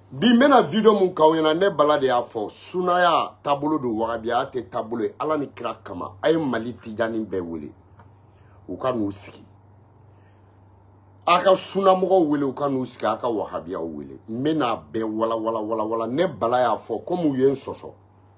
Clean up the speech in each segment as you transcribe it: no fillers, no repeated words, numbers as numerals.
Bi mena video mun kawena ne balade ya fo sunaya tabolo do wagabiya te tabolo ala ni kira kama ay mali tijani be wele u ka nu sigi aka suna mogo wele u ka nu sigi aka wahabiya wele mena be wala ne bala ya fo comme yen soso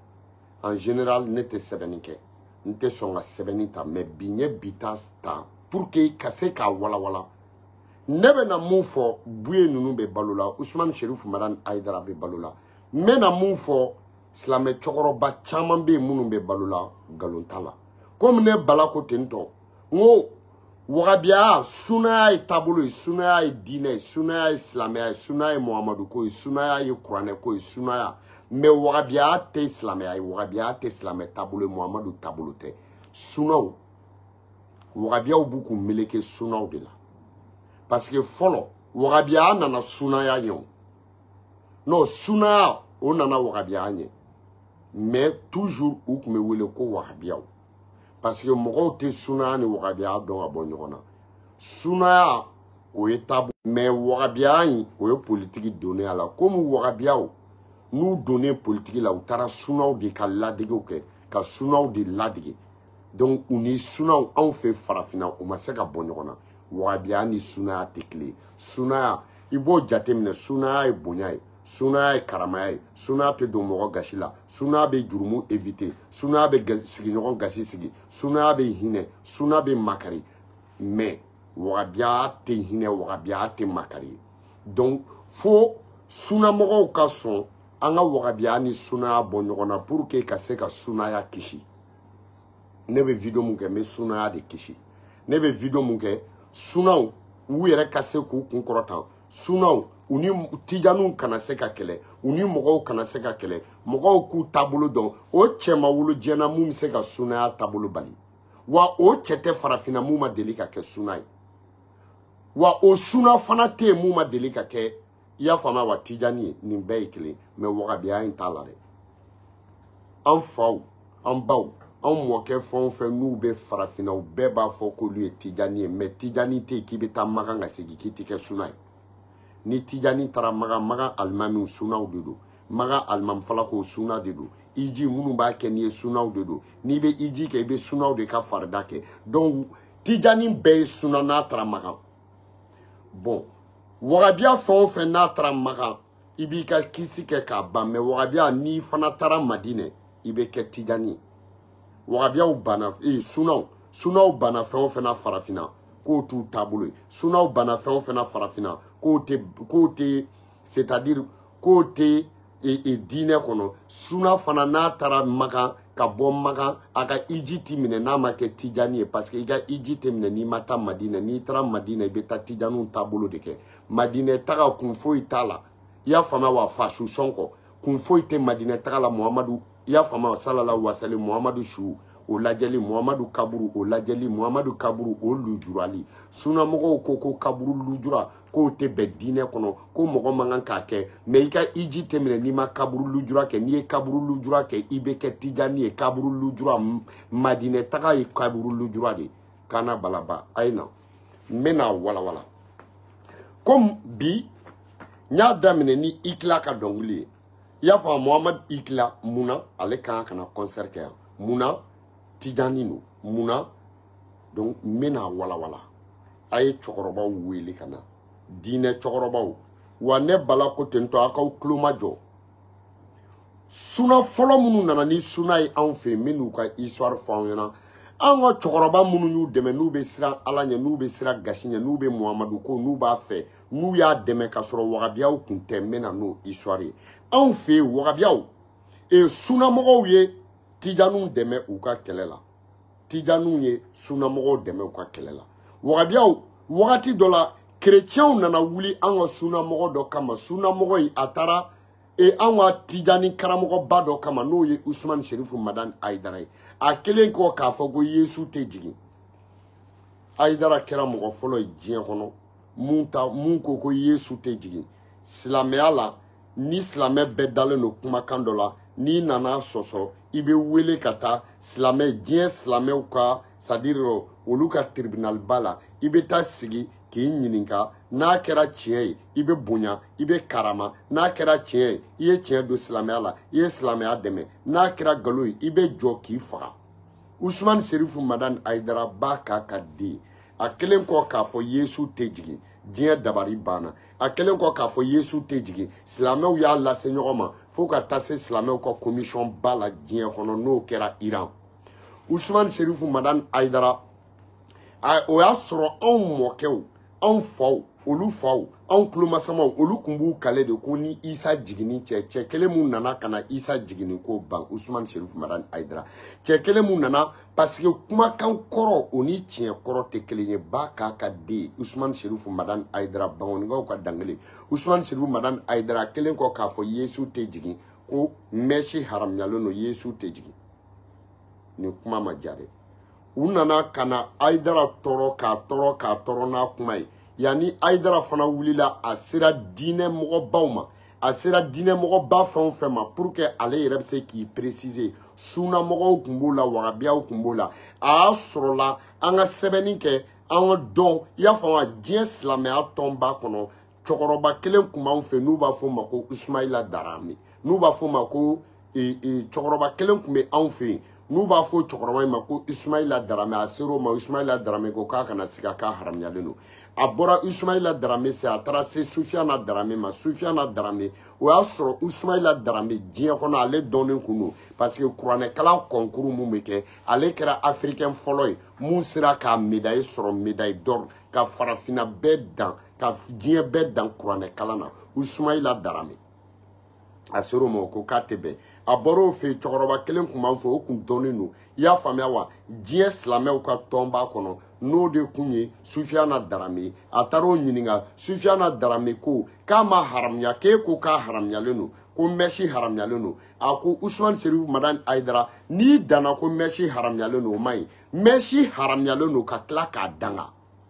en général ne te sebenike nte songa sebenita mais binye bitas ta pour que kase ka wala nebe na mun fo buye nunu be balola Ousmane Cherif Madan Aidara be balola mena mun fo Islamé chokoroba chaman be munu be balola galontala comme ne bala ko tento ngo wagabiya sunaya tabulu sunaya dine sunaya islamé sunaya Muhammadu ko sunaya Qur'an ko sunaya me wagabiya te islamé wagabiya te islamé tabulu Muhammadu tabulu te sunaw wagabiya buku meleke sunaw de la parce que follow wagabiya nana sunaya yon no sunaya o nana wagabiya nye mais toujours ou me wele ko wagabiya parce que mogo te sunaya ni wagabiya don abon nyona sunaya o etabu mais wagabiya yi o yo politique donné à la comme wagabiya nous donner politique la utara sunaw de ka ladege ke ka sunaw de ladege donc on est sunaw on fait farafina o ma se ka bon nyona wagabiya ni sunaya te clé sunaya ibo jatemne sunaya e bonya sunaya e karamaya sunaya te do mogo gashila sunaya be jurumu éviter sunaya be sigi nyogon gashi sigi sunaya be hine sunaya be makari mais wagabiya te hine wagabiya te makari donc faut suna mogo ka son anga wagabiya ni sunaya bon nyogona pour que ka se ka sunaya kishi nebe video mun ke me sunaya de kishi nebe video mun ke sunaw u yɛrɛ ka se k'u kun kɔrɔtan sunaw u ni tijaniw kana se ka kɛlɛ u ni mɔgɔw kana se ka kɛlɛ mɔgɔw k'u taabolo dɔn o cɛ ma wolo diɲɛna mun bɛ se ka sunaya taabolo bali wa o cɛ tɛ farafinna mun ma deli ka kɛ suna ye wa o suna fana tɛ yen mun ma deli ka kɛ i y'a faamuya wa tijani ye nin bɛɛ ye kelen mais wagabiya in t'a la dɛ an faw an baw an mɔkɛ fɛn o fɛn n'u bɛ farafinna u bɛɛ b'a fɔ k'olu ye tijani ye mais tijani tɛ yen k'i bɛ taa magan ka segin k'i tɛ kɛ suna ye ni tijani taara magan alimamiw sunaw de don magan alimamifalakaw suna de don iji minnu b'a kɛ n'i ye sunaw de don n'i bɛ iji kɛ i bɛ sunaw de ka farida kɛ donc tijani bɛɛ ye suna n'a taara magan bon wagabiya fɛn o fɛn n'a taara magan i b'i ka kisi kɛ k'a ban mais wagabiya n'i fana taara madinɛ i bɛ kɛ tijani ye wagabiyaw bana sunaw bana fɛn o fɛn na farafina k'o t'u taabolo ye sunaw bana fɛn o fɛn na farafina k'o tɛ c'est-à-dire k'o tɛ diinɛ kɔnɔ suna fana n'a taara magan ka bɔ magan a ka iji t'i minɛ n'a ma kɛ tijani ye parce que i ka iji tɛ minɛ n'i ma taa madinɛ n'i taara madinɛ i bɛ taa tijaniw taabolo de kɛ madinɛ taga kun foyi t'a la i y'a faamuya wa fasu sɔn kɔ kun foyi tɛ madinɛ taga la Muhammadu i y'a faamuya sallallahu alaihi wa sallam Muhammadu su o lajɛli Muhammadu kaburu o lajɛli Muhammadu kaburu o lujurali sunamɔgɔw ko kaburu lujura k'o tɛ bɛn diinɛ kɔnɔ ko mɔgɔ man kan k'a kɛ mais i ka iji tɛ minɛ n'i ma kaburu lujura kɛ n'i ye kaburu lujura kɛ i bɛ kɛ tijani ye kaburu lujura madinɛ taga ye kaburu lujura de kana balaba a ye na n bɛna walawala comme bi n y'a daminɛ ni Ikila ka dɔnkili ye i y'a fɔ Muhammad Ikila munna ale kan ka na concert kɛ yan munna tijani no munna donc n bɛna walawala a ye cɛkɔrɔbaw wele ka na diinɛ cɛkɔrɔbaw wa ne bala ko tentɔ a k'aw tulo ma jɔ suna fɔlɔ minnu nana ni suna ye anw fɛ yen n bɛ n'u ka histoire fɔ anw ɲɛna an ka cɛkɔrɔba minnu y'u dɛmɛ n'u bɛ siran Ala ɲɛ n'u bɛ siran gasi ɲɛ n'u bɛ Muhammadu ko n'u b'a fɛ n'u y'a dɛmɛ ka sɔrɔ wagabiyaw kun tɛ n bɛ na n'o histoire ye anw fɛ yen wagabiyaw sunamɔgɔw ye tijaniw dɛmɛ u ka kɛlɛ la tijaniw ye sunamɔgɔw dɛmɛ u ka kɛlɛ la wagabiyaw wagati dɔ la chrétiens nana wuli an ka sunamɔgɔ dɔ kama sunamɔgɔ in a taara an ka tijani karamɔgɔba dɔ kama n'o ye Ousmane Cherif Madan Aidara ye a kelen kɔ k'a fɔ ko Yesu tɛ jigin Aidara kɛra mɔgɔ fɔlɔ ye diɲɛ kɔnɔ mun ko Yesu tɛ jigin silamɛya la ni silamɛ bɛɛ dalen don kumakan dɔ la n'i nana sɔsɔ i bɛ wele ka taa diɲɛ silamɛw ka c'est-à-dire olu ka tribunal ba la i bɛ taa sigi k'i ɲininka n'a kɛra tiɲɛ ye i bɛ bonya i bɛ karama n'a kɛra tiɲɛ ye i ye tiɲɛ don silamɛya la i ye silamɛya dɛmɛ n'a kɛra nkalon ye i bɛ jɔ k'i faga Ousmane Serifou Madane Aidara b'a k'a ka den a kelen kɔ k'a fɔ Yesu tɛ jigin diɲɛ dabari banna a kelen kɔ k'a fɔ Yesu tɛ jigin silamɛw y'a lase ɲɔgɔn ma fo ka taa se silamɛw ka commission ba la diɲɛ kɔnɔ n'o kɛra Iran Ousmane Serifou Madane Aidara o y'a sɔrɔ anw mɔkɛw anw faw olu faw anw tulomasamaw olu tun b'u kale de ko ni Isa jiginni cɛ kelen mun nana ka na Isa jiginni ko ban Ousmane Serifou Madane Aidara cɛ kelen mun nana parce que kumakan kɔrɔ o ni tiɲɛ kɔrɔ tɛ kelen ye ba k'a ka den Ousmane Serifou Madane Aidara bangonikaw ka dangele Ousmane Serifou Madane Aidara kelen kɔ k'a fɔ Yesu tɛ jigin ko mɛsi haramuyalen don Yesu tɛ jigin ni kuma ma diya dɛ u nana ka na Aidara tɔɔrɔ k'a tɔɔrɔ n'a kuma ye yani Aidara fana wulila a sera diinɛ mɔgɔbaw ma a sera diinɛ mɔgɔba fɛn o fɛn ma pour que ale yɛrɛ bɛ se k'i préciser sunna mɔgɔw tun b'o la wagabiyaw tun b'o la a y'a sɔrɔla an ka sɛbɛnni kɛ an ka dɔn i y'a faamu diɲɛ silamɛya tɔnba kɔnɔ cɛkɔrɔba kelen tun b'an fɛ n'u b'a fɔ o ma ko Ismaïla Darame n'u b'a fɔ o ma ko cɛkɔrɔba kelen tun bɛ anw fɛ yen n'u b'a fɔ cɛkɔrɔba in ma ko Ismaïla Darame a ser'o ma Ismaïla Darame ko k'a kana sigi k'a haramuyalen don a bɔra Ismaïla Darame se a taara se Soufiane Darame ma Soufiane Darame o y'a sɔrɔ Ismaïla Darame diɲɛ kɔnɔ ale dɔnnen kun don parce que kuranɛkalan concours mun bɛ kɛ ale kɛra africain fɔlɔ ye mun sera ka médaille sɔrɔ médaille d'or ka farafinna bɛɛ dan ka diɲɛ bɛɛ dan kuranɛkalan na Ismaïla Darame a ser'o ma ko k'a tɛ bɛn a bɔra o fɛ cɛkɔrɔba kelen tun b'an fɛ o tun dɔnnen don i y'a faamuya wa diɲɛ silamɛw ka tɔnba kɔnɔ n'o de kun ye Soufiane Darame a taara o ɲininka Soufiane Darame ko k'a ma haramuya k'e ko k'a haramuyalen don ko mɛsi haramuyalen don a ko Ousmane Serifou Madane Aidara n'i danna ko mɛsi haramuyalen don o ma ɲi mɛsi haramuyalen don ka tila k'a danga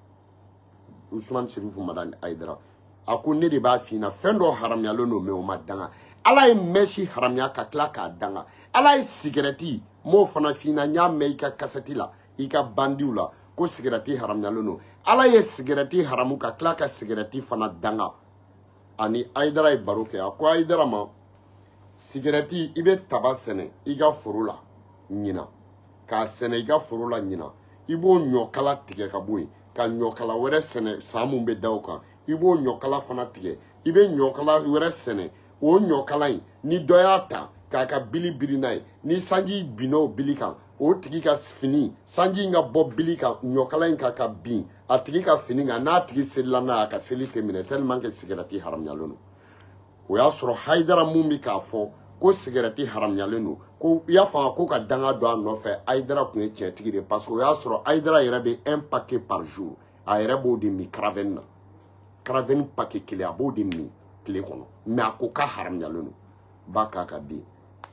Ousmane Serifou Madane Aidara a ko ne de b'a f'i ɲɛna fɛn dɔ haramuyalen don mais o ma danga ala ye mɛsi haramuya ka tila k'a danga ala ye sigarɛti m'o fana f'i ɲɛna n y'a mɛn i ka kasɛti la i ka bandiw la ko sigarɛti haramuyalen don ala ye sigarɛti haramu ka tila ka sigarɛti fana danga ani Aidara ye baro kɛ a ko Aidara ma sigarɛti i bɛ taba sɛnɛ i ka foro la ɲina k'a sɛnɛ i ka foro la ɲina i b'o ɲɔkala tigɛ ka bɔ yen ka ɲɔkala wɛrɛ sɛnɛ san mun bɛ da o kan i b'o ɲɔkala fana tigɛ i bɛ ɲɔkala wɛrɛ sɛnɛ o ɲɔkala in ni dɔ y'a ta k'a ka bili biri n'a ye ni sanji binna o bili kan o tigi ka fini sanji in ka bɔ bili kan ɲɔkala in ka bin a tigi ka fini kan n'a tigi selila n'a ye a ka seli tɛ minɛ tellement que sigarɛti haramuyalen don o y'a sɔrɔ Aidara mun bɛ k'a fɔ ko sigarɛti haramuyalen don ko i y'a faamu ko ka danga don a nɔfɛ Aidara tun ye tiɲɛtigi de parce que o y'a sɔrɔ Aidara yɛrɛ bɛ 1 paquet par jour a yɛrɛ b'o de min Caravane na Caravane paquet kelen a b'o de min tile kɔnɔ mais a ko k'a haramuyalen don ba k'a ka den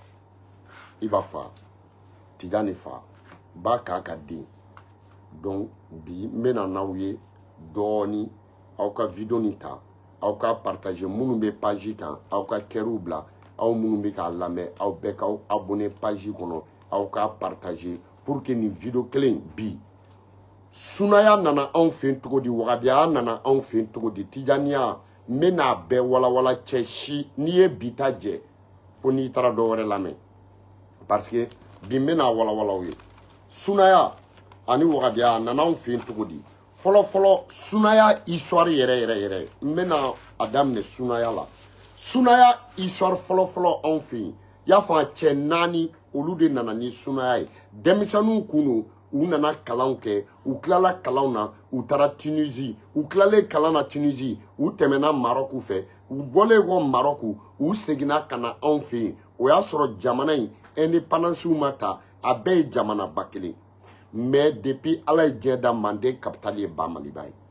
i b'a fa Tijani fa ba k'a ka den donc bi n bɛna n'aw ye dɔɔni aw ka video nin ta aw ka partager minnu bɛ page kan aw ka kɛr'u bila aw minnu bɛ k'a lamɛn aw bɛɛ ka abonné page kɔnɔ aw ka partager pour que nin video kelen bi sunaya nana anw fɛ cogo di wagabiya nana anw fɛ cogo di Tijaniya n bɛna bɛɛ walawala cɛ si n'i ye bi ta jɛ fo n'i taara dɔ wɛrɛ lamɛn parce que bi n bɛna walawalaw ye sunaya ani wagabiya a nana anw fɛ cogo di fɔlɔ sunaya histoire yɛrɛ n bɛna a daminɛ sunaya la sunaya histoire fɔlɔ anw fɛ yen i y'a fɔ cɛ 4 olu de nana ni sunaya ye denmisɛnninw kun don u nana kalanw kɛ u tilala kalanw na u taara Tunisie u tilalen kalan na Tunisie u tɛmɛna Maroc fɛ u bɔlen kɔ Maroc u seginna ka na anw fɛ yen o y'a sɔrɔ jamana in indépendance ma ta a bɛɛ ye jamanaba kelen mais depuis ala ye diɲɛ da Manden capitale ye Ba Maliba ye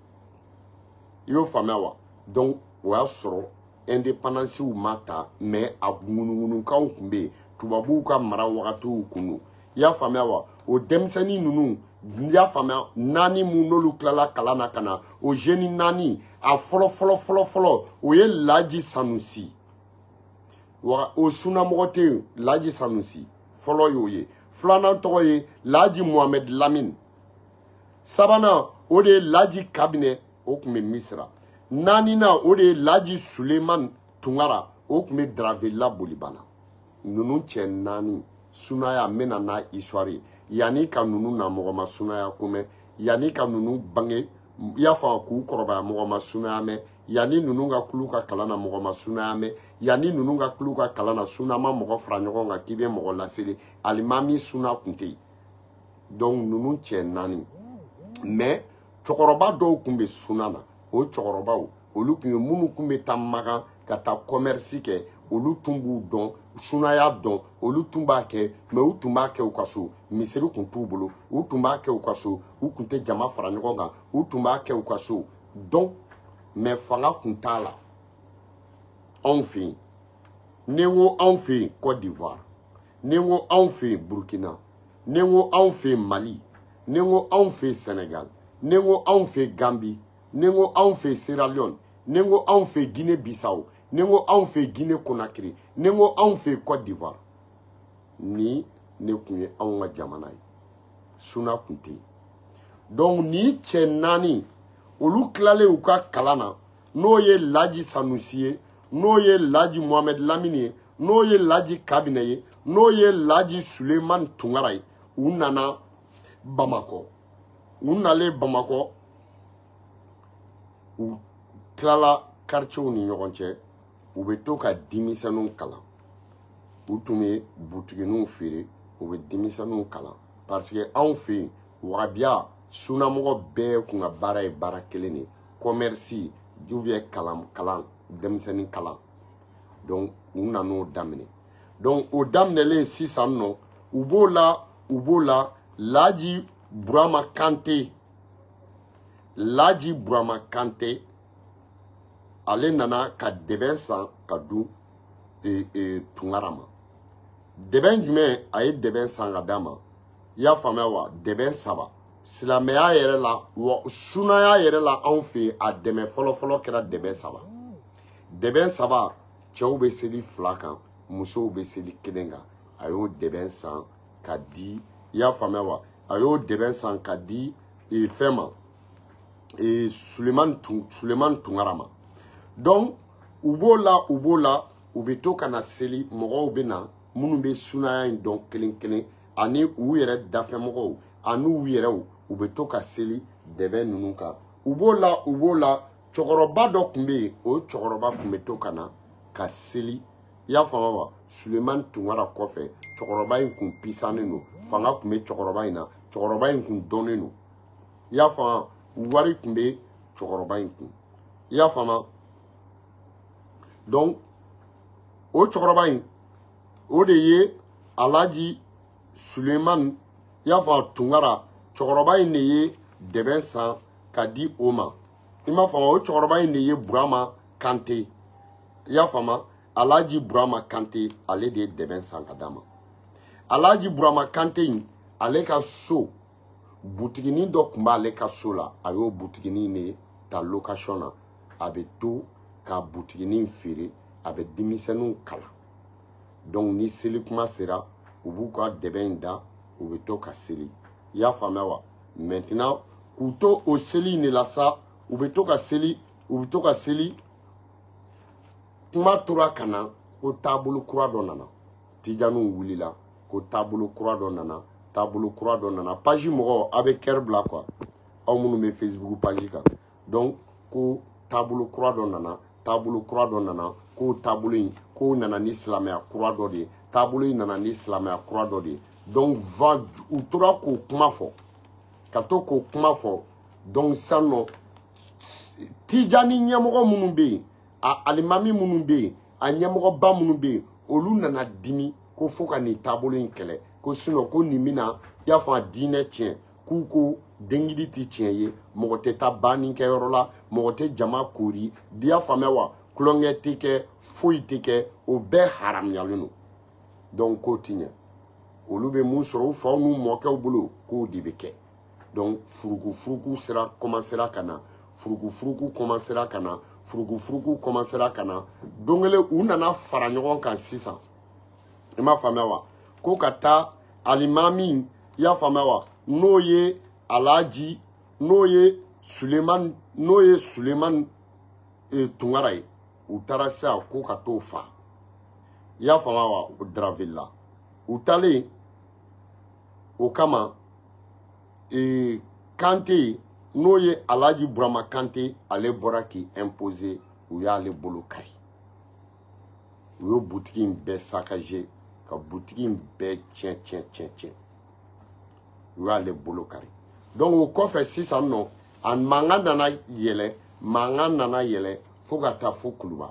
i y'o faamuya wa donc o y'a sɔrɔ indépendance ma ta mais a ŋunuŋunukanw tun bɛ yen tubabuw ka mara wagatiw kun don i y'a faamuya wa o denmisɛnnin ninnu n y'a faamuya 4 mun n'olu tilala kalan na ka na o jeune 4 a fɔlɔ o ye Laji Sanusi wa o sunnamɔgɔ tɛ yen Laji Sanusi fɔlɔ y'o ye filanan tɔgɔ ye Laji Mohamed Lamine sabanan o de ye Laji Kabinɛ o kun bɛ Misira naani na o de ye Laji Suleman Tunkara o kun bɛ Dravella Bolibana ninnu cɛ naani sunaya n bɛna n'a histoire ye yanni ka ninnu na mɔgɔ ma sunaya ko mɛn yanni ka ninnu bange i y'a fɔ k'u kɔrɔbaya mɔgɔ ma sunaya mɛn yanni ninnu ka kulu ka kalan na mɔgɔ ma sunaya mɛn yanni ninnu ka kulu ka kalan na suna ma mɔgɔ fara ɲɔgɔn kan k'i bɛ mɔgɔ laseli alimami suna kun tɛ yen donc ninnu cɛ naani mais cɛkɔrɔba dɔw kun bɛ suna na o cɛkɔrɔbaw olu kun ye minnu kun bɛ taa Makan ka taa commerce kɛ olu tun b'u dɔn sunaya dɔn olu tun b'a kɛ mais u tun b'a kɛ u ka so misiri kun t'u bolo u tun b'a kɛ u ka so u kun tɛ jama fara ɲɔgɔn kan u tun b'a kɛ u ka so donc mais fanga kun t'a la anw fɛ yen ni n ko anw fɛ yen Côte d'Ivoire ni n ko anw fɛ yen Burkina ni n ko anw fɛ yen Mali ni n ko anw fɛ yen Sénégal ni n ko anw fɛ yen Gambie ni n ko anw fɛ yen Sierra Leone ni n ko anw fɛ yen Guinée Bissau ni n ko anw fɛ yen Guinée Conakry ni n ko anw fɛ yen Côte d'Ivoire ni ne kun ye anw ka jamana ye suna kun tɛ yen donc ni cɛ naani olu tilalen u ka kalan na n'o ye Laji Sanusi ye n'o ye Laji Mohamed Lamine ye n'o ye Laji Kabine ye n'o ye Laji Suleman Tunkara ye u nana Bamakɔ u nalen Bamakɔ u tilala quartierw ni ɲɔgɔn cɛ u bɛ to ka denmisɛnninw kalan u tun bɛ butiginiw feere u bɛ denmisɛnninw kalan parce que anw fɛ yen wagabiya sunamɔgɔ bɛɛ kun ka baara ye baara kelen de commerce ou bien kalan denmisɛnnin kalan donc u nan'o daminɛ donc o daminɛlen sisan nɔ u b'o la Laji Burama Kante ale nana ka dɛbɛn san ka du Tunkara ma dɛbɛn jumɛn a ye dɛbɛn san ka d'a ma i y'a faamuya wa dɛbɛn 3 silamɛya yɛrɛ la wa sunaya yɛrɛ la anw fɛ yen a dɛmɛ fɔlɔfɔlɔ kɛra dɛbɛn 3 dɛbɛn 3 cɛw bɛ seli 2 kan musow bɛ seli 1 kan a y'o dɛbɛn san ka di i y'a faamuya wa a y'o dɛbɛn san ka di fɛn ma Suleman Tunkara ma donc u b'o la u bɛ to ka na seli mɔgɔw bɛ na minnu bɛ sunaya in dɔn kelen kelen ani u yɛrɛ dafɛmɔgɔw ani u yɛrɛw u bɛ to ka seli dɛbɛn ninnu kan u b'o la cɛkɔrɔba dɔ tun bɛ yen o cɛkɔrɔba tun bɛ to ka na ka seli i y'a faamu wa Suleman Tunkara kɔfɛ cɛkɔrɔba in kun pisanen don fanga tun bɛ cɛkɔrɔba in na cɛkɔrɔba in kun dɔnnen don i y'a faamu wari tun bɛ cɛkɔrɔba in kun i y'a faamu donc o cɛkɔrɔba in o de ye Alaji Suleman i y'a faamu Tunkara cɛkɔrɔba in de ye dɛbɛn san ka di o ma i m'a faamu o cɛkɔrɔba in de ye Burama Kante i y'a faamu Alaji Burama Kante ale de ye dɛbɛn san ka d'a ma Alaji Burama Kante in ale ka so butiginin dɔ tun b'ale ka so la a y'o butiginin de ta location na a bɛ to ka butiginin feere a bɛ denmisɛnninw kalan donc ni seli kuma sera u b'u ka dɛbɛn in da u bɛ to ka seli i y'a faamuya wa maintenant k'u to o seli in de la sa u bɛ to ka seli kuma tora ka na ko taabolo kura dɔ nana tijaniw wulila ko taabolo kura dɔ nana page mɔgɔw a bɛ kɛri bila quoi aw minnu bɛ Facebook page kan donc ko taabolo kura dɔ nana ko taabolo in ko nana ni silamɛya kura dɔ de ye taabolo in nana ni silamɛya kura dɔ de ye donc u tora k'o kuma fɔ ka to k'o kuma fɔ donc sisan nɔ tijani ɲɛmɔgɔ minnu bɛ yen a alimami minnu bɛ yen a ɲɛmɔgɔba minnu bɛ yen olu nana dimi ko fo ka nin taabolo in kɛlɛ ko sinon ko nin bɛna i y'a fɔ a diinɛ tiɲɛ k'u ko dengidi tɛ tiɲɛ ye mɔgɔ tɛ taa bannikɛyɔrɔ la mɔgɔ tɛ jama koori i y'a faamuya wa tulonkɛ tɛ kɛ foyi tɛ kɛ o bɛɛ haramuyalen don donc k'o tɛ ɲɛ olu bɛ mun sɔrɔ u faw n'u mɔkɛw bolo k'o de bɛ kɛ donc furukufuruku commencera ka na furukufuruku commencera ka na don kelen u nana fara ɲɔgɔn kan sisan i m'a faamuya wa ko ka taa alimami i y'a faamuya wa n'o ye Alaji n'o ye Suleiman n'o ye Suleiman Tunkara ye u taara se a ko ka t'o fa i y'a faamu wa o Draville la u taalen o kama Kante n'o ye Alhaji Burama Kante ale bɔra k'i imposer u y'ale bolo kari u y'o butigi in bɛɛ saccagé ka butigi in bɛɛ tiɲɛ u y'ale bolo kari donc o kɔfɛ sisan nɔ a mankan nana yɛlɛ fo ka taa fo Kuluba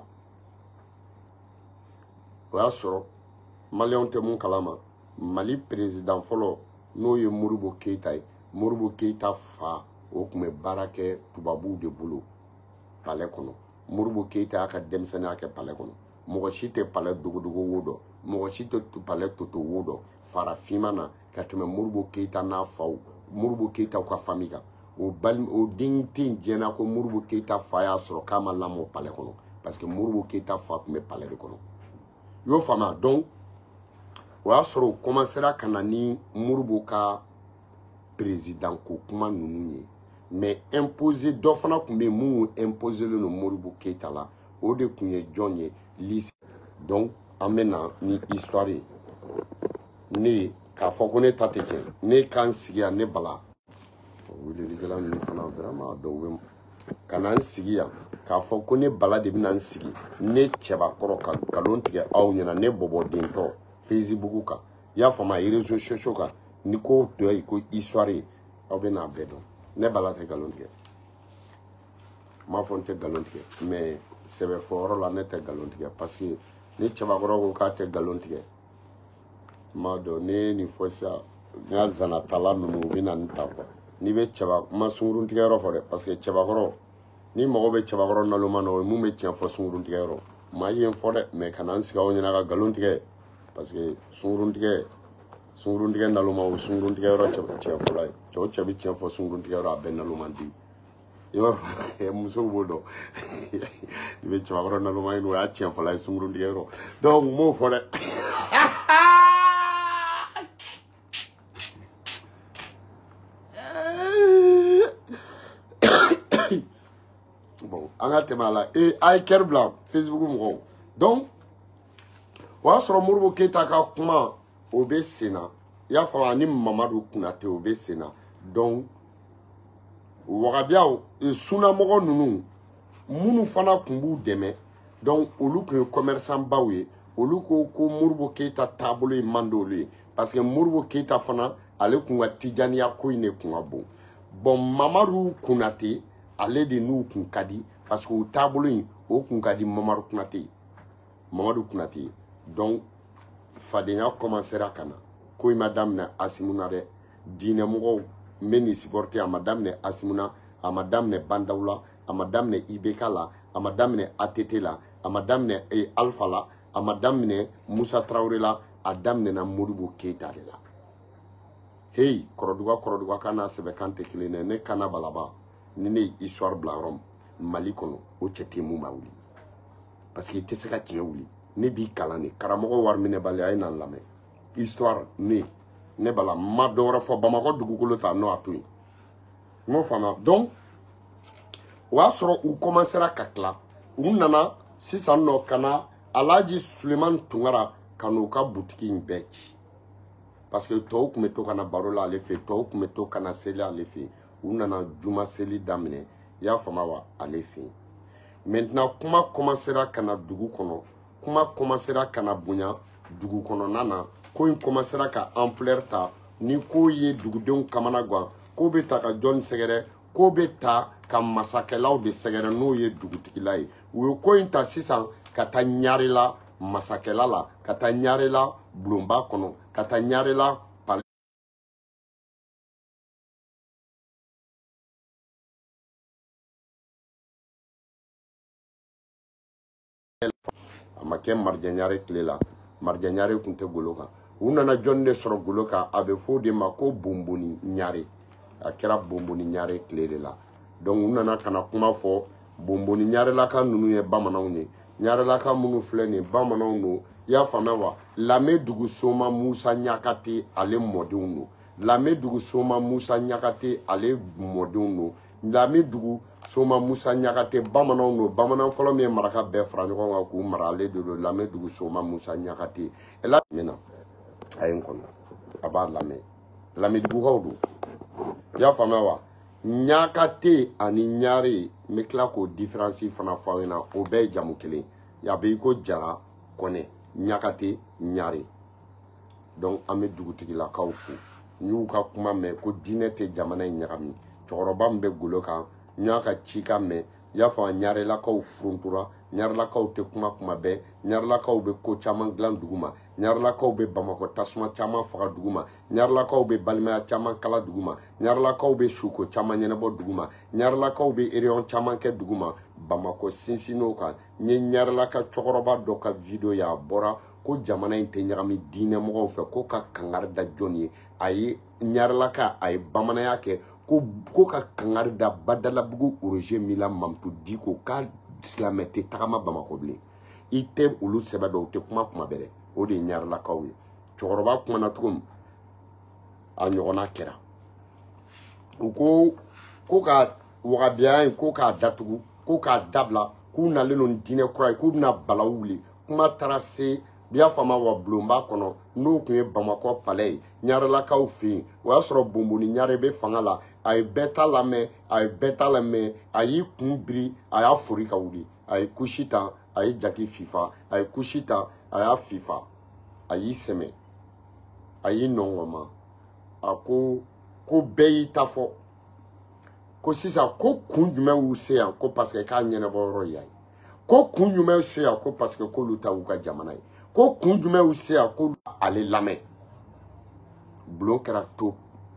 o y'a sɔrɔ maliyɛnw tɛ mun kalama Mali président fɔlɔ n'o ye Modibo Keïta ye Modibo Keïta fa o tun bɛ baara kɛ tubabuw de bolo palais kɔnɔ Modibo Keïta y'a ka denmisɛnninya kɛ palais kɔnɔ mɔgɔ si tɛ palais dogodogo wo dɔn mɔgɔ si tɛ palais toto wo dɔn farafinma na ka tɛmɛ Modibo Keïta n'a faw Modibo Keïta ka famille kan o den tɛ yen diɲɛna ko Modibo Keïta fa y'a sɔrɔ k'a ma lamɔ palais kɔnɔ parce que Modibo Keïta fa tun bɛ palais de kɔnɔ i y'o faamuya donc o y'a sɔrɔ o commencera ka na ni Modibo ka président ko kuma ninnu ye mais imposé dɔ fana tun bɛ yen mun imposelen don Modibo Keïta la o de tun ye jɔn ye lycée donc an bɛ na ni histoire ye ne k'a fɔ ko ne ta tɛ tiɲɛ ne kan sigi yan ne bala welelikɛla ninnu fana vraiment dɔw bɛ ka na n sigi yan k'a fɔ ko ne bala de bɛna n sigi ne cɛbakɔrɔ ka nkalon tigɛ aw ɲɛna ne bɔbɔdentɔ Facebook kan i y'a faamu réseaux sociaux kan ni ko dɔ ye ko histoire ye aw bɛ n'a bɛɛ dɔn ne bala tɛ nkalon tigɛ n m'a fɔ n tɛ nkalon tigɛ mais sɛbɛfɔyɔrɔ la ne tɛ nkalon tigɛ parce que ni cɛbakɔrɔ ko k'a tɛ nkalon tigɛ n m'a dɔn ne ye nin fɔ sisan n ka zanatala ninnu u bɛ na nin ta quoi n'i bɛ cɛba n ma sunkurun tigɛyɔrɔ fɔ dɛ parce que cɛbakɔrɔ ni mago bɛ cɛbakɔrɔ naloma na o ye mun bɛ tiɲɛ fɔ sunkurun tigɛyɔrɔ maa ye n fɔ dɛ mais kana n sigi aw ɲɛna ka nkalon tigɛ parce que sunkurun tigɛ naloma o sunkurun tigɛyɔrɔ cɛ fɔlɔ ye cɛ o cɛ bɛ tiɲɛ fɔ sunkurun tigɛyɔrɔ a bɛɛ naloma di i b'a fɔ musow b'o dɔn i bɛ cɛbakɔrɔ naloma ɲini o y'a tiɲɛ fɔlɔ ye sunkurun tigɛyɔrɔ donc n m'o fɔ dɛ. Bon, an ka tɛmɛ a la a ye kɛri bila Facebook mɔgɔw donc o y'a sɔrɔ Modibo Keïta ka kuma o bɛ sen na i y'a faamu ani Mamadu Konate o bɛ sen na donc wagabiyaw sunnamɔgɔ ninnu minnu fana tun b'u dɛmɛ donc olu tun ye commerçant baw ye olu ko Modibo Keïta taabolo ye man d'olu ye parce que Modibo Keïta fana ale tun ka tijaniya ko in de tun ka bon bon Mamadu Konate ale de n'u kun ka di parce que o taabolo in o kun ka di Mamadu Konate donc fadenya commencera ka na ko in ma daminɛ Asimu na dɛ diinɛmɔgɔw n bɛ nin supporter a ma daminɛ Asimu na a ma daminɛ Bandaw la a ma daminɛ IBK la a ma daminɛ ATT la a ma daminɛ Alpha la a ma daminɛ Musa Traoré la a daminɛna Modibo Keïta de la hey kɔrɔduga kan n'a sɛbɛ kan tɛ kelen dɛ ne kana balaba ni ne ye histoire bila yɔrɔ Mali kɔnɔ o cɛ tɛ mun b'a wuli parce que i tɛ se ka tiɲɛ wuli ne b'i kalan de karamɔgɔ wari minɛ bali a ye na n lamɛn histoire ne bala ma dɔ wɛrɛ fɔ Bamakɔ dugukolo ta n'o a to yen n m'o faamuya donc o y'a sɔrɔ u commencera ka tila u nana sisan nɔ ka na Alhaji Suleiman Tunkara ka n'u ka butigi in bɛɛ ci parce que tɔw tun bɛ to ka na baro la ale fɛ yen tɔw tun bɛ to ka na seli ale fɛ yen u nana juma seli daminɛ i y'a faamu wa ale fɛ yen maintenant kuma commencera ka na dugu kɔnɔ kuma commencera ka na bonya dugu kɔnɔna na ko in commencera ka ampleur ta ni ko ye dugudenw kamana gan ko bɛ ta ka jɔn sɛgɛrɛ ko bɛ ta ka masakɛlaw de sɛgɛrɛ n'o ye dugutigila ye u ye ko in ta sisan ka taa ɲarela masakɛla la ka taa ɲarela bulonba kɔnɔ ka taa ɲarela a ma kɛ Marjanyare tile la Marjanyare tun tɛ golo kan u nana jɔn de sɔrɔ golo kan a bɛ fɔ de ma ko Bonboni Ɲare a kɛra Bonboni Ɲare tile de la donc u nana ka na kuma fɔ Bonboni Ɲarelaka ninnu ye bamananw ye Ɲarelaka minnu filɛ nin ye bamananw don i y'a faamuya wa Lamɛ dugu Soma Musa Ɲakate ale mɔdenw don Lamedugu Soma Musa Nyakate ale mɔdenw no. Lamedugu Soma Musa Nyakate bamananw no. Bamanan fɔlɔ min ye maraka bɛɛ fara ɲɔgɔn kan k'u mara ale de don Lamedugu Soma Musa Nyakate. Ela mena a ye n kɔnɔ a b'a lamɛn. Lamedugukaw don. I y'a faamuya wa? Nyakate ani Ɲare n bɛ tila k'o différence fana fɔ aw ɲɛna o bɛɛ ye jamu kelen. A bɛ i ko Jara Kɔnɛ Nyakate Ɲare. Donc an bɛ dugutigilakaw fo. N y'u ka kuma mɛn ko diinɛ tɛ jamana in ɲagami. Cɛkɔrɔba min bɛ golo kan n y'a ka cikan mɛn. I y'a fɔ Ɲarelakaw furuntura. Ɲarelakaw tɛ kuma bɛɛ. Ɲarelakaw bɛ ko caman dilan dugu ma. Ɲarelakaw bɛ Bamakɔ tasuma caman faga dugu ma. Ɲarelakaw bɛ balimaya caman kala dugu ma. Ɲarelakaw bɛ suko caman ɲɛnabɔ dugu ma. Ɲarelakaw bɛ réunion caman kɛ dugu ma. Bamakɔ sinsin'o kan. N ye Ɲarelaka cɛkɔrɔba dɔ ka video ye a bɔra ko jamana in tɛ ɲagami diinɛ mɔgɔw fɛ ko ka kangari da jɔn ye. A ye Ɲarelaka a ye bamananya kɛ ko ka kangari da Badalabugu Roger Mila Mamutu Diko ka silamɛ tɛ tagama Bamakɔ bilen. I tɛ olu sɛbɛ dɔn u tɛ kuma bɛrɛ. O de ye Ɲarelakaw ye. Cɛkɔrɔba kumana cogo min a ɲɔgɔnna kɛra. U ko ka wagabiya in ko k'a datugu ko k'a dabila k'u nalen no diinɛ kura ye k'u bɛna balawu wuli. Kuma taara se biya fama wa bulonba kɔnɔ n'o kun ye Bamakɔ palais ye Ɲarelakaw fɛ yen o y'a sɔrɔ Bonboni Ɲare bɛ fanga la a ye bɛɛ ta lamɛn a y'i kun biri a y'a fori ka wuli a ye kusi ta a ye jaki fifa a ye kusi ta a y'a fifa a y'i sɛmɛ a y'i nɔngɔma a ko bɛɛ y'i ta fɔ ko sisan ko kun jumɛn y'u se yan ko parce que k'a ɲɛnabɔ yɔrɔ yan ye ko kun jumɛn y'u se yan ko parce que k'olu ta y'u ka jamana ye ko kun jumɛn y'u se yan ko ale lamɛn bulon kɛra to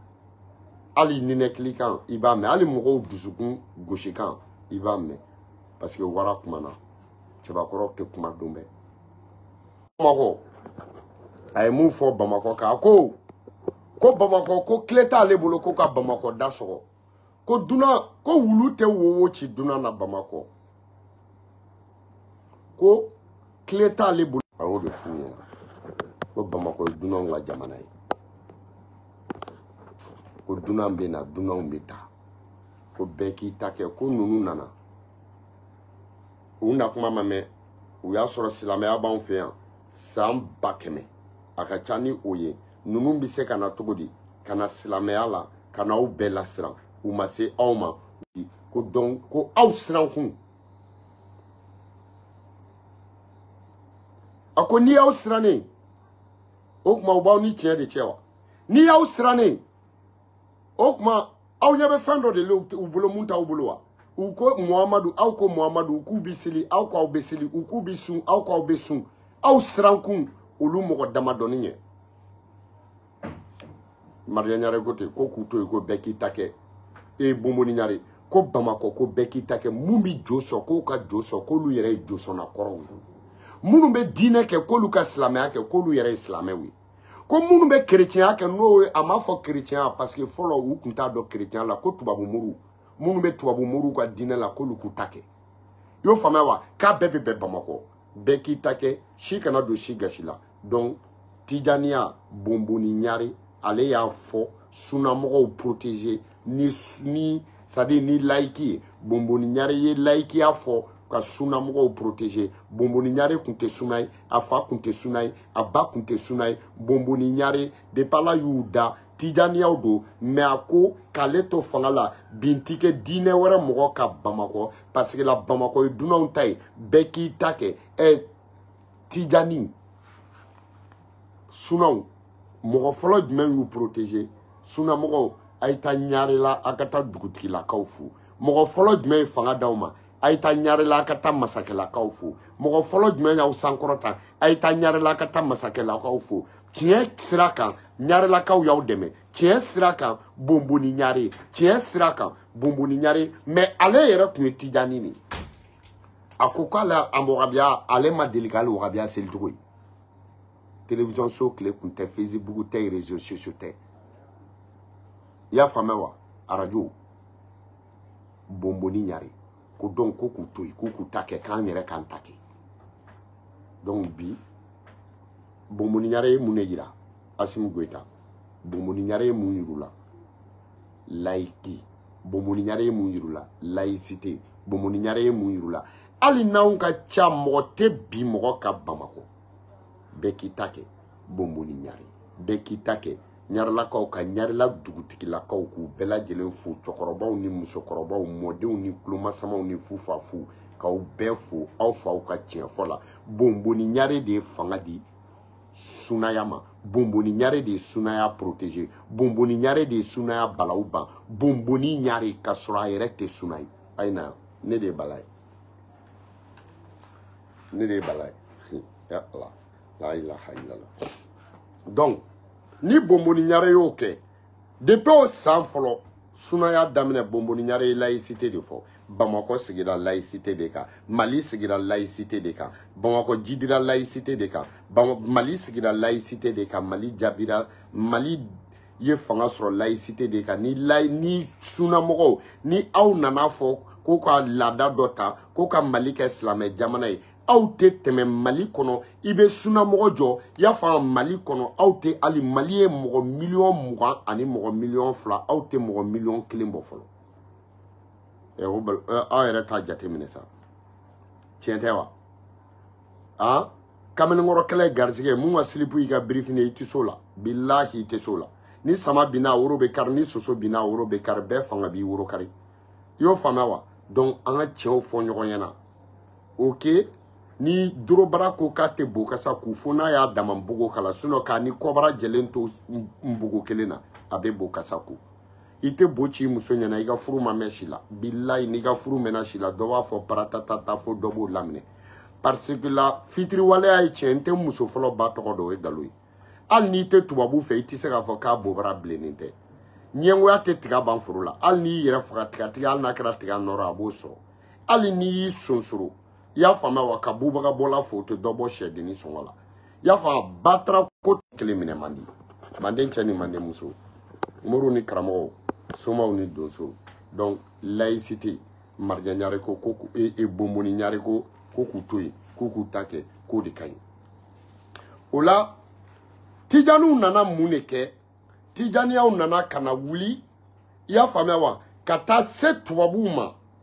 hali ninɛkili kan i b'a mɛn hali mɔgɔw dusukun gosi kan i b'a mɛn parce que wara kumana cɛbakɔrɔ tɛ kuma don bɛɛ Bamakɔ a ye mun fɔ Bamakɔ kan ko Bamakɔ ko tile t'ale bolo ko ka Bamakɔ da sɔgɔ ko dunan ko wulu tɛ wowo ci dunan na Bamakɔ ko tile t'ale bolo a y'o de f'u ɲɛna ko Bamakɔ ye dunanw ka jamana ye ko dunan bɛ na dunanw bɛ taa ko bɛɛ k'i ta kɛ ko ninnu nana u na kuma ma mɛn u y'a sɔrɔ silamɛya b'anw fɛ yan san 100 a ka ca ni o ye ninnu bɛ se ka na cogo di ka na silamɛya la ka n'aw bɛɛ lasiran u ma se aw ma ko donc ko aw sirankun a ko n'i y'aw sirannen o tuma u b'aw ni tiɲɛ de cɛ wa n'i y'aw sirannen o tuma aw ɲɛ bɛ fɛn dɔ de la u bolo mun t'aw bolo wa u ko Muhamadu aw ko Muhamadu u k'u bɛ seli aw k'aw bɛ seli u k'u bɛ sun aw k'aw bɛ sun aw sirankun olu mɔgɔ damadɔni ɲɛ Maria Ɲare ko ten ko k'u to yen ko bɛɛ k'i ta kɛ Bonboni Ɲare ko Bamakɔ ko bɛɛ k'i ta kɛ mun bɛ jo sɔn k'o ka jo sɔn k'olu yɛrɛ ye jo sɔnna kɔrɔw ye minnu bɛ diinɛ kɛ k'olu ka silamɛya kɛ k'olu yɛrɛ ye silamɛw ye ko minnu bɛ kerecɛnya kɛ n'o ye a ma fɔ kerecɛnya parce que fɔlɔ u tun t'a dɔn kerecɛnya la ko tubabu muru minnu bɛ tubabu muru ka diinɛ la k'olu k'u ta kɛ i y'o faamuya wa k'a bɛɛ bɛ bɛn Bamakɔ bɛɛ k'i ta kɛ si kana don si gasi la donc Tijaniya Bonboni Ɲare ale y'a fɔ sunamɔgɔw protéger ni c'est-à-dire ni laïki ye Bonboni Ɲare ye laïkiya fɔ ka sunamɔgɔw protéger Bonboni Ɲare kun tɛ suna ye a fa kun tɛ suna ye a ba kun tɛ suna ye Bonboni Ɲare depuis Ala y'u da Tijaniyaw don mais a ko k'ale to fanga la bin ti kɛ diinɛ wɛrɛ mɔgɔ ka Bamakɔ parce que la Bamakɔ ye dunanw ta ye bɛɛ k'i ta kɛ Tijani sunaw mɔgɔ fɔlɔ jumɛn y'u protéger sunamɔgɔw a ye taa Ɲare la a ka taa dugutigilakaw fo mɔgɔ fɔlɔ jumɛn ye fanga d'aw ma a ye taa Ɲare la a ka taa masakɛlakaw fo mɔgɔ fɔlɔ jumɛn y'aw sankɔrɔta a ye taa Ɲare la a ka taa masakɛlakaw fo tiɲɛ sira kan Ɲarelakaw y'aw dɛmɛ tiɲɛ sira kan Bonboni Ɲare tiɲɛ sira kan Bonboni Ɲare mais ale yɛrɛ tun ye Tijani de a ko k'ale a wagabiya ale ma deli k'ale wagabiya selicogo ye télévision so tile kun tɛ Facebook tɛ réseaux sociaux tɛ i y'a faamuya wa radio Bonboni Ɲare ko donc ko k'u to yen ko k'u ta kɛ k'an yɛrɛ k'an ta kɛ donc bi Bonboni Ɲare ye mun de yira Assimi Goïta bomboni ɲare mun yirula laïki bomboni ɲare mun yirula laïcité bomboni ɲare mun yirula hali n'anw ka ca mɔgɔ tɛ bi mɔgɔ ka Bamako bɛɛ k'i ta kɛ bomboni ɲare bɛɛ k'i ta kɛ ɲarelakaw ka ɲarela dugutigilakaw k'u bɛɛ lajɛlen fo cɛkɔrɔbaw ni musokɔrɔbaw mɔdenw ni kulomasamaw ni fufafu k'aw bɛɛ fo aw faw ka tiɲɛfɔ la bomboni ɲare de ye fanga di sunaya ma bomboni ɲare de ye sunaya protéger bomboni ɲare de ye sunaya balaw ban bomboni ɲare ka sɔrɔ a yɛrɛ tɛ suna ye ayi na ne de ye bala ye ne de ye bala ye ya Allah la ilaha illallah donc ni bomboni ɲare y'o kɛ depuis o san fɔlɔ sunaya daminɛ bomboni ɲare ye laïcité de fɔ Bamako sigira laïcité de kan Mali sigira laïcité de kan Bamako jidira laïcité de kan Mali sigira laïcité de kan Mali jabira Mali ye fanga sɔrɔ laïcité de kan ni sunamɔgɔw ni aw nana fɔ ko ka laada dɔ ta ko ka Mali kɛ silamɛ jamana ye aw tɛ tɛmɛ Mali kɔnɔ i bɛ sunamɔgɔ jɔ i y'a fɔ Mali kɔnɔ aw tɛ hali Mali ye mɔgɔ miliyɔn 20 ani mɔgɔ miliyɔn 2 aw tɛ mɔgɔ miliyɔn 1 bɔ fɔlɔ aw yɛrɛ t'a jateminɛ sa tiɲɛ tɛ wa kamalenkɔrɔ kɛlɛ ye garisɛgɛ mun ka silipu y'i ka birifini i tɛ s'o la bilahi i tɛ s'o la ni sama binna woro bɛ kari ni soso binna woro bɛ kari bɛɛ fanga b'i woro kari i y'o faamuya wa donc an ka tiɲɛw fɔ ɲɔgɔn ɲɛna ok ni dorobara ko k'a tɛ bo kasa k'u fo n'a y'a dama npogo kala sinon k'a ni kɔbara jɛlen to npogo kelen na a bɛ bo kasa ko i tɛ bo ci muso ɲɛna i ka furu ma mɛn si la bilayi n'i ka furu mɛnna si la dɔ b'a fɔ paratatata fo dɔ b'o laminɛ parce que la fitiriwaleya ye tiɲɛ n tɛ muso fɔlɔ ba tɔgɔ dɔn o ye nkalon ye hali n'i tɛ tubabu fɛ i tɛ se k'a fɔ k'a bobara bilennen tɛ ɲɛngoya tɛ tiga ban foro la hali n'i yɛrɛ faga tigatigi hali n'a kɛra tiga nɔrɔ a b'o sɔrɔ hali n'i y'i sonsoro i y'a faamuya wa ka bubaga bɔla fo o tɛ dɔ bɔ sɛdenni sɔngɔ la i y'a faamu batara ko kelen minɛ man di manden cɛ ni manden muso moriw ni karamɔgɔw somaw ni donso donc laïcité marija ɲare ko bomboni ɲare ko k'u to yen k'u ta kɛ k'o de ka ɲi o la tijaniw nana mun de kɛ tijaniyaw nana ka na wuli i y'a faamuya wa ka taa se tubabuw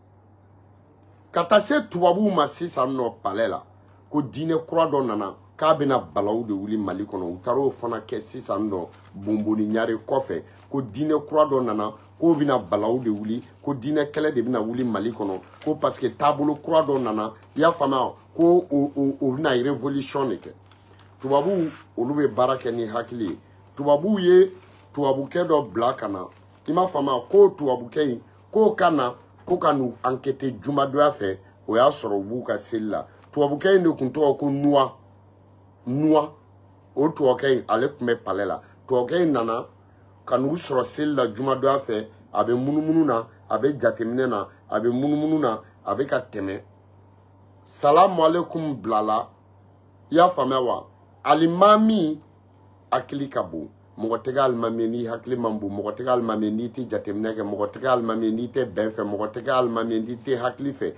ma sisan nɔ palais la ko diinɛ kura dɔ nana k'a bɛna balaw de wuli Mali kɔnɔ u taara o fana kɛ sisan nɔ bomboni ɲare kɔfɛ ko diinɛ kura dɔ nana k'o bɛna balaw de wuli ko diinɛ kɛlɛ de bɛna wuli Mali kɔnɔ ko parce que taabolo kura dɔ nana i y'a faamuya ko o bɛna révolution de kɛ tubabuw olu bɛ baara kɛ ni hakili ye tubabuw ye tubabukɛ dɔ bila ka na i m'a faamuya ko tubabukɛ in k'o ka na ko ka n'u enquêter jumadonya fɛ o y'a sɔrɔ u b'u ka seli la tubabukɛ in de tun tɔgɔ ko Nuwa o tubabukɛ in ale tun bɛ palais la tubabukɛ in nana ka n'u sɔrɔ seli la jumadonya fɛ a bɛ munumunu na a bɛ jateminɛ na a bɛ munumunu na a bɛ ka tɛmɛ salamu alaikum bilala i y'a faamuya wa alimami hakili ka bon mɔgɔ tɛ kɛ alimami ye n'i hakili man bon mɔgɔ tɛ kɛ alimami ye n'i tɛ jateminɛ kɛ mɔgɔ tɛ kɛ alimami ye n'i tɛ bɛn fɛ mɔgɔ tɛ kɛ alimami ye n'i tɛ hakili fɛ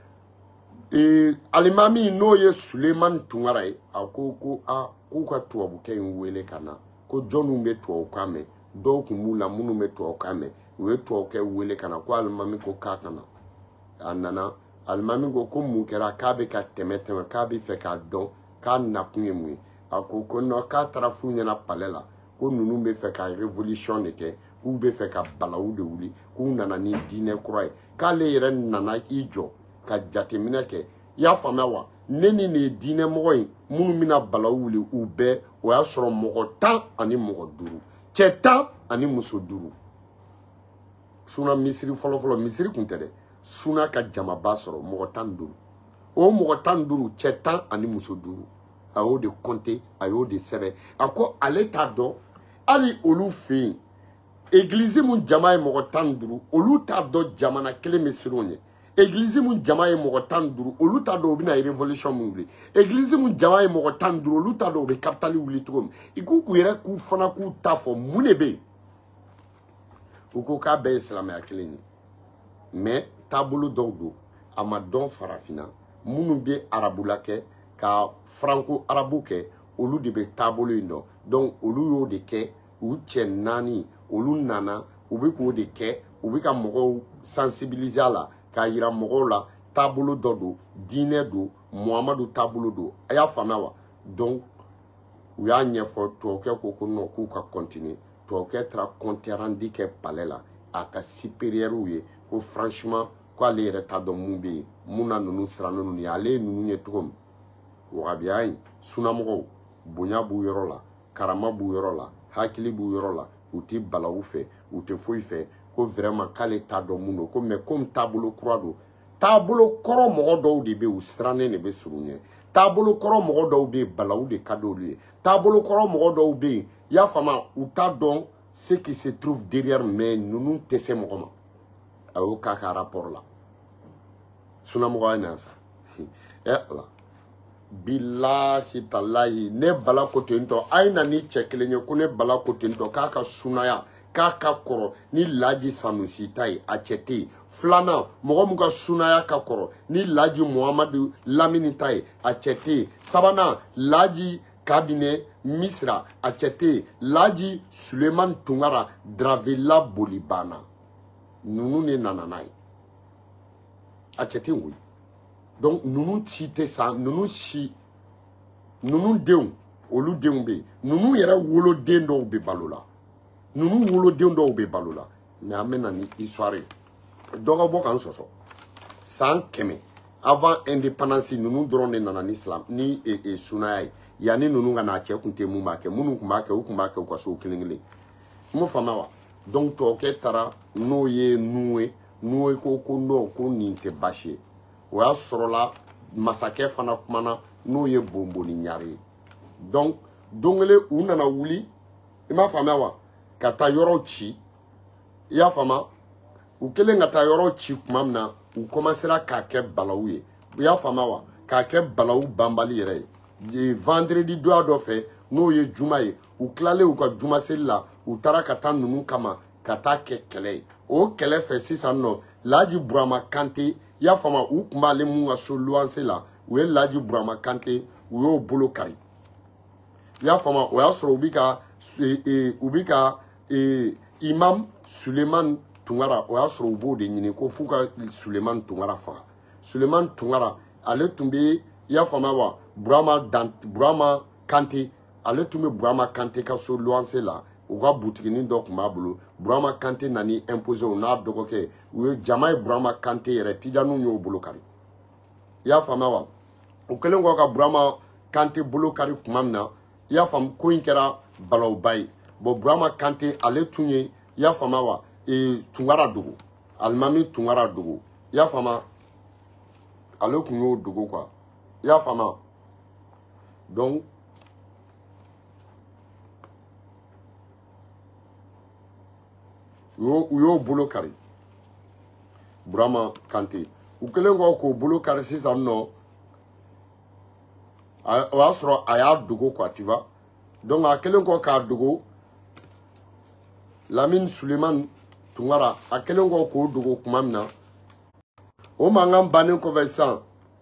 alimami n'o ye Sulemani Tunkara ye a ko k'u ka tubabukɛ in wele ka na ko jɔnniw bɛ tubabukan mɛn dɔw tun b'u la minnu bɛ tubabukan mɛn u ye tubabukɛ wele ka na ko alimami ko k'a ka na a nana alimami ko mun kɛra k'a bɛ ka tɛmɛ k'a bɛ fɛ k'a dɔn k'a nakun ye mun ye a ko non k'a taara f'u ɲɛna palais la ko ninnu bɛ fɛ ka révolution de kɛ k'u bɛ fɛ ka balawu de wuli k'u nana ni diinɛ kura ye k'ale yɛrɛ nana i jɔ ka jateminɛ kɛ i y'a faamuya wa ne ni nin ye diinɛ mɔgɔ in minnu bɛna balawu wuli u bɛɛ o y'a sɔrɔ mɔgɔ 10 ani mɔgɔ 5 cɛ 10 ani muso 5 suna misiri fɔlɔfɔlɔ misiri kun tɛ dɛ suna ka jamaba sɔrɔ mɔgɔ 15 o mɔgɔ 15 cɛ 10 ani muso 5 a y'o de compter a y'o de sɛbɛn a ko ale t'a dɔn hali olu fɛ yen église mun jama ye mɔgɔ 15 olu t'a dɔn jamana kelen bɛ siron ɲɛ église mun jama ye mɔgɔ 15 olu t'a dɔn u bɛna révolution mun wuli église mun jama ye mɔgɔ 15 olu t'a dɔn u bɛ capitale wuli cogo min i k'u yɛrɛ k'u fana k'u ta fɔ mun de bɛ yen u ko k'a bɛɛ ye silamɛya kelen ye mais taabolo dɔw don a ma dɔn farafinna minnu bɛ arabula kɛ ka franco arabu kɛ olu de bɛ taabolo in dɔn donc olu y'o de kɛ u cɛ naani olu nana u bɛ k'o de kɛ u bɛ ka mɔgɔw sensibiliser a la k'a yira mɔgɔw la taabolo dɔ don diinɛ don Muhamadu taabolo don a y'a faamuya wa donc u y'a ɲɛfɔ tubabukɛ ko non k'u ka continuer tubabukɛ taara compte rendu kɛ palais la a ka supérieur ye ko franchement ko ale yɛrɛ t'a dɔn mun bɛ yen mun na ninnu sirannen ninnu ye ale ye ninnu ye cogo min wagabiya in sunamɔgɔw bonya b'u yɔrɔ la karama b'u yɔrɔ la hakili b'u yɔrɔ la u tɛ balawu fɛ u tɛ foyi fɛ ko vraiment k'ale t'a dɔn mun don ko mais comme taabolo kura don taabolo kɔrɔ mɔgɔ dɔw de bɛ yen u sirannen de bɛ surun ɲɛ taabolo kɔrɔ mɔgɔ dɔw bɛ yen balawu de ka d'olu ye taabolo kɔrɔ mɔgɔ dɔw bɛ yen i y'a faamu u t'a dɔn ce qui se trouve derrière mais ninnu tɛ se mɔgɔ ma a y'o k'a ka rapport la sunamɔgɔ ye nan sa ala bilahi talahi ne bala ko ten tɔ a ye na ni cɛ kelen ye ko ne bala ko ten tɔ k'a ka sunaya k'a ka kɔrɔ ni Laji Sanusi ta ye a cɛ tɛ yen filanan mɔgɔ min ka sunaya ka kɔrɔ ni Laji Muhamadu Lamini ta ye a cɛ tɛ yen sabanan Laji Kabine Misra a cɛ tɛ yen Laji Suleman Tunkara Dravela Bolibana ninnu de nana n'a ye a cɛ tɛ yen koyi donc ninnu ci tɛ sa ninnu si ninnu denw olu denw bɛ yen ninnu yɛrɛ woloden dɔw bɛ balo la ninnu woloden dɔw bɛ balo la mais an bɛ na ni histoire ye dɔ ka bɔ k'an sɔsɔ san 100 avant indépendance ninnu dɔrɔn de nana ni silam ni sunaya ye yanni ninnu ka na a cɛ kun tɛ mun b'a kɛ minnu kun b'a kɛ u kun b'a kɛ u ka so kelen kelen m'o faamuya wa donc tɔgɔkɛ taara n'o ye Nuwe ko non ko nin tɛ baasi ye o y'a sɔrɔla masakɛ fana kumana n'o ye Bonboni Ɲare ye donc don kelen u nana wuli i m'a faamuya wa ka taa yɔrɔ ci i y'a faamuya u kɛlen ka taa yɔrɔ ci tuma min na u commencera k'a kɛ balawu ye u y'a faamuya wa k'a kɛ balawu banbali yɛrɛ ye vendredi doya dɔ fɛ n'o ye juma ye u tilalen u ka juma seli la u taara ka taa ninnu kama ka taa kɛ kɛlɛ ye o kɛlɛ fɛ sisan nɔ Laji Burama Kante i y'a faamuya u tun b'ale mun ka so luwanse la u ye Laji Burama Kante u y'o bolo kari i y'a faamuya o y'a sɔrɔ u bɛ ka Imam Suleman Tunkara o y'a sɔrɔ u b'o de ɲini ko f'u ka Suleman Tunkara faga Suleman Tunkara ale tun bɛ i y'a faamuya wa Burama Kante ale tun bɛ Burama Kante ka so luwanse la u ka butiginin dɔ tun b'a bolo Burama Kante nani imposé o n'a dɔgɔkɛ u ye jama ye Burama Kante yɛrɛ Tijaniw y'o bolo kari i y'a faamuya wa u kɛlen kɔ ka Burama Kante bolo kari tuma min na i y'a faamu ko in kɛra balawuba ye bon Burama Kante ale tun ye i y'a faamuya wa Tunkara dogo Alimami Tunkara dogo i y'a faamuya ale tun y'o dogo quoi i y'a faamuya donc u y'o bolo kari Burama Kante u kɛlen kɔ k'o bolo kari sisan nɔ o y'a sɔrɔ a y'a dogo quoi tu vois donc a kɛlen kɔ k'a dogo Lamine Suleman Tunkara a kɛlen kɔ k'o dogo tuma min na o mankan bannen kɔfɛ sisan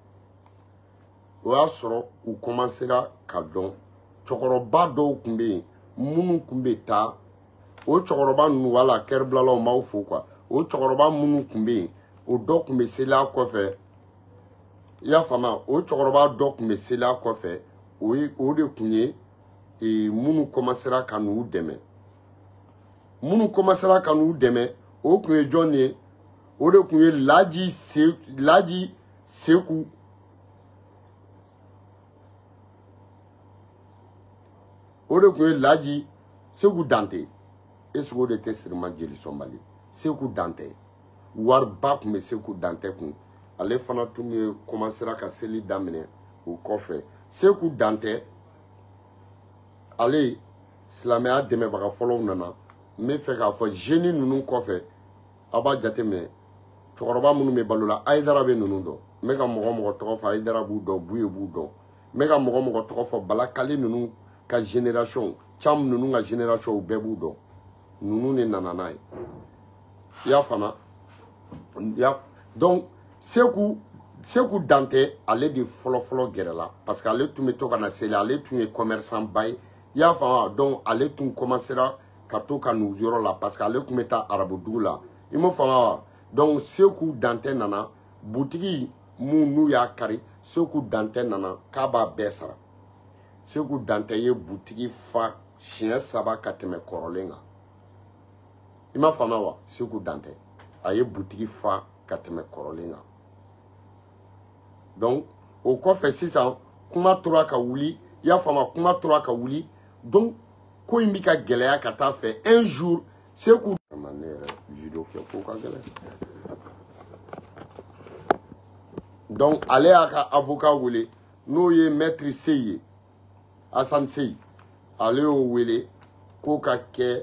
o y'a sɔrɔ u commencera ka dɔn cɛkɔrɔba dɔw tun bɛ yen minnu tun bɛ taa o cɛkɔrɔba ninnu wala kɛribilalaw m'aw fo quoi o cɛkɔrɔba minnu tun bɛ yen o dɔ tun bɛ seliya kɔfɛ i y'a faamuya o cɛkɔrɔba dɔ tun bɛ seliya kɔfɛ o de tun ye minnu commencera ka n'u dɛmɛ minnu commencera ka n'u dɛmɛ o tun ye jɔn ye o de tun ye Laji Seku o de tun ye Laji Seku Dante est-ce que o de tɛ Sirima Jeli Sɔnbali Seku Dante wariba tun bɛ Seku Dante kun ale fana tun ye commencera ka seli daminɛ o kɔfɛ Seku Dante ale silamɛya dɛmɛbaga fɔlɔw nana n bɛ fɛ k'a fɔ jeune ninnu kɔfɛ a b'a jateminɛ cɛkɔrɔba minnu bɛ balo la Ayidara bɛ ninnu dɔn n bɛ ka mɔgɔ tɔgɔ fɔ Ayidara b'u dɔn Buye b'u dɔn n bɛ ka mɔgɔ tɔgɔ fɔ Bala Kale ninnu ka génération Cam ninnu ka génération u bɛɛ b'u dɔn ninnu de nana n'a ye i y'a faamuya donc Seku Dante ale de fɔlɔ gɛrɛla parce que ale tun bɛ to ka na seli ale tun ye commerçant ba ye i y'a faamuya donc ale tun commencera ka to ka n'u yɔrɔ la parce que ale tun bɛ taa arabudugu la i m'o faamu wa donc Seku Dantɛ nana butigi mun n'u y'a kari Seku Dantɛ nana k'a b'a bɛɛ sara Seku Dantɛ ye butigi fa siɲɛ 3 ka tɛmɛ kɔrɔlen kan i m'a faamu wa Seku Dantɛ a ye butigi fa ka tɛmɛ kɔrɔlen kan donc o kɔfɛ sisan kuma tora ka wuli i y'a faamu kuma tora ka wuli donc ko in bɛ ka gɛlɛya ka taa fɛ un jour Seku ne yɛrɛ video kɛ ko ka gɛlɛn donc ale y'a ka avocat wele n'o ye maître Seyi ye Hassan Seyi ale y'o wele k'o ka kɛ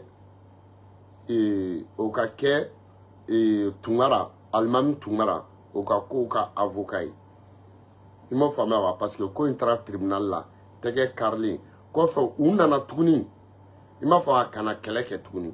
Tunkara Alimami Tunkara o ka k'o ka avocat ye i m'a faamuya wa parce que ko in taara tribunal la tɛgɛ karilen kɔfɛ u nana tuguni i m'a fɔ a kana kɛlɛ kɛ tuguni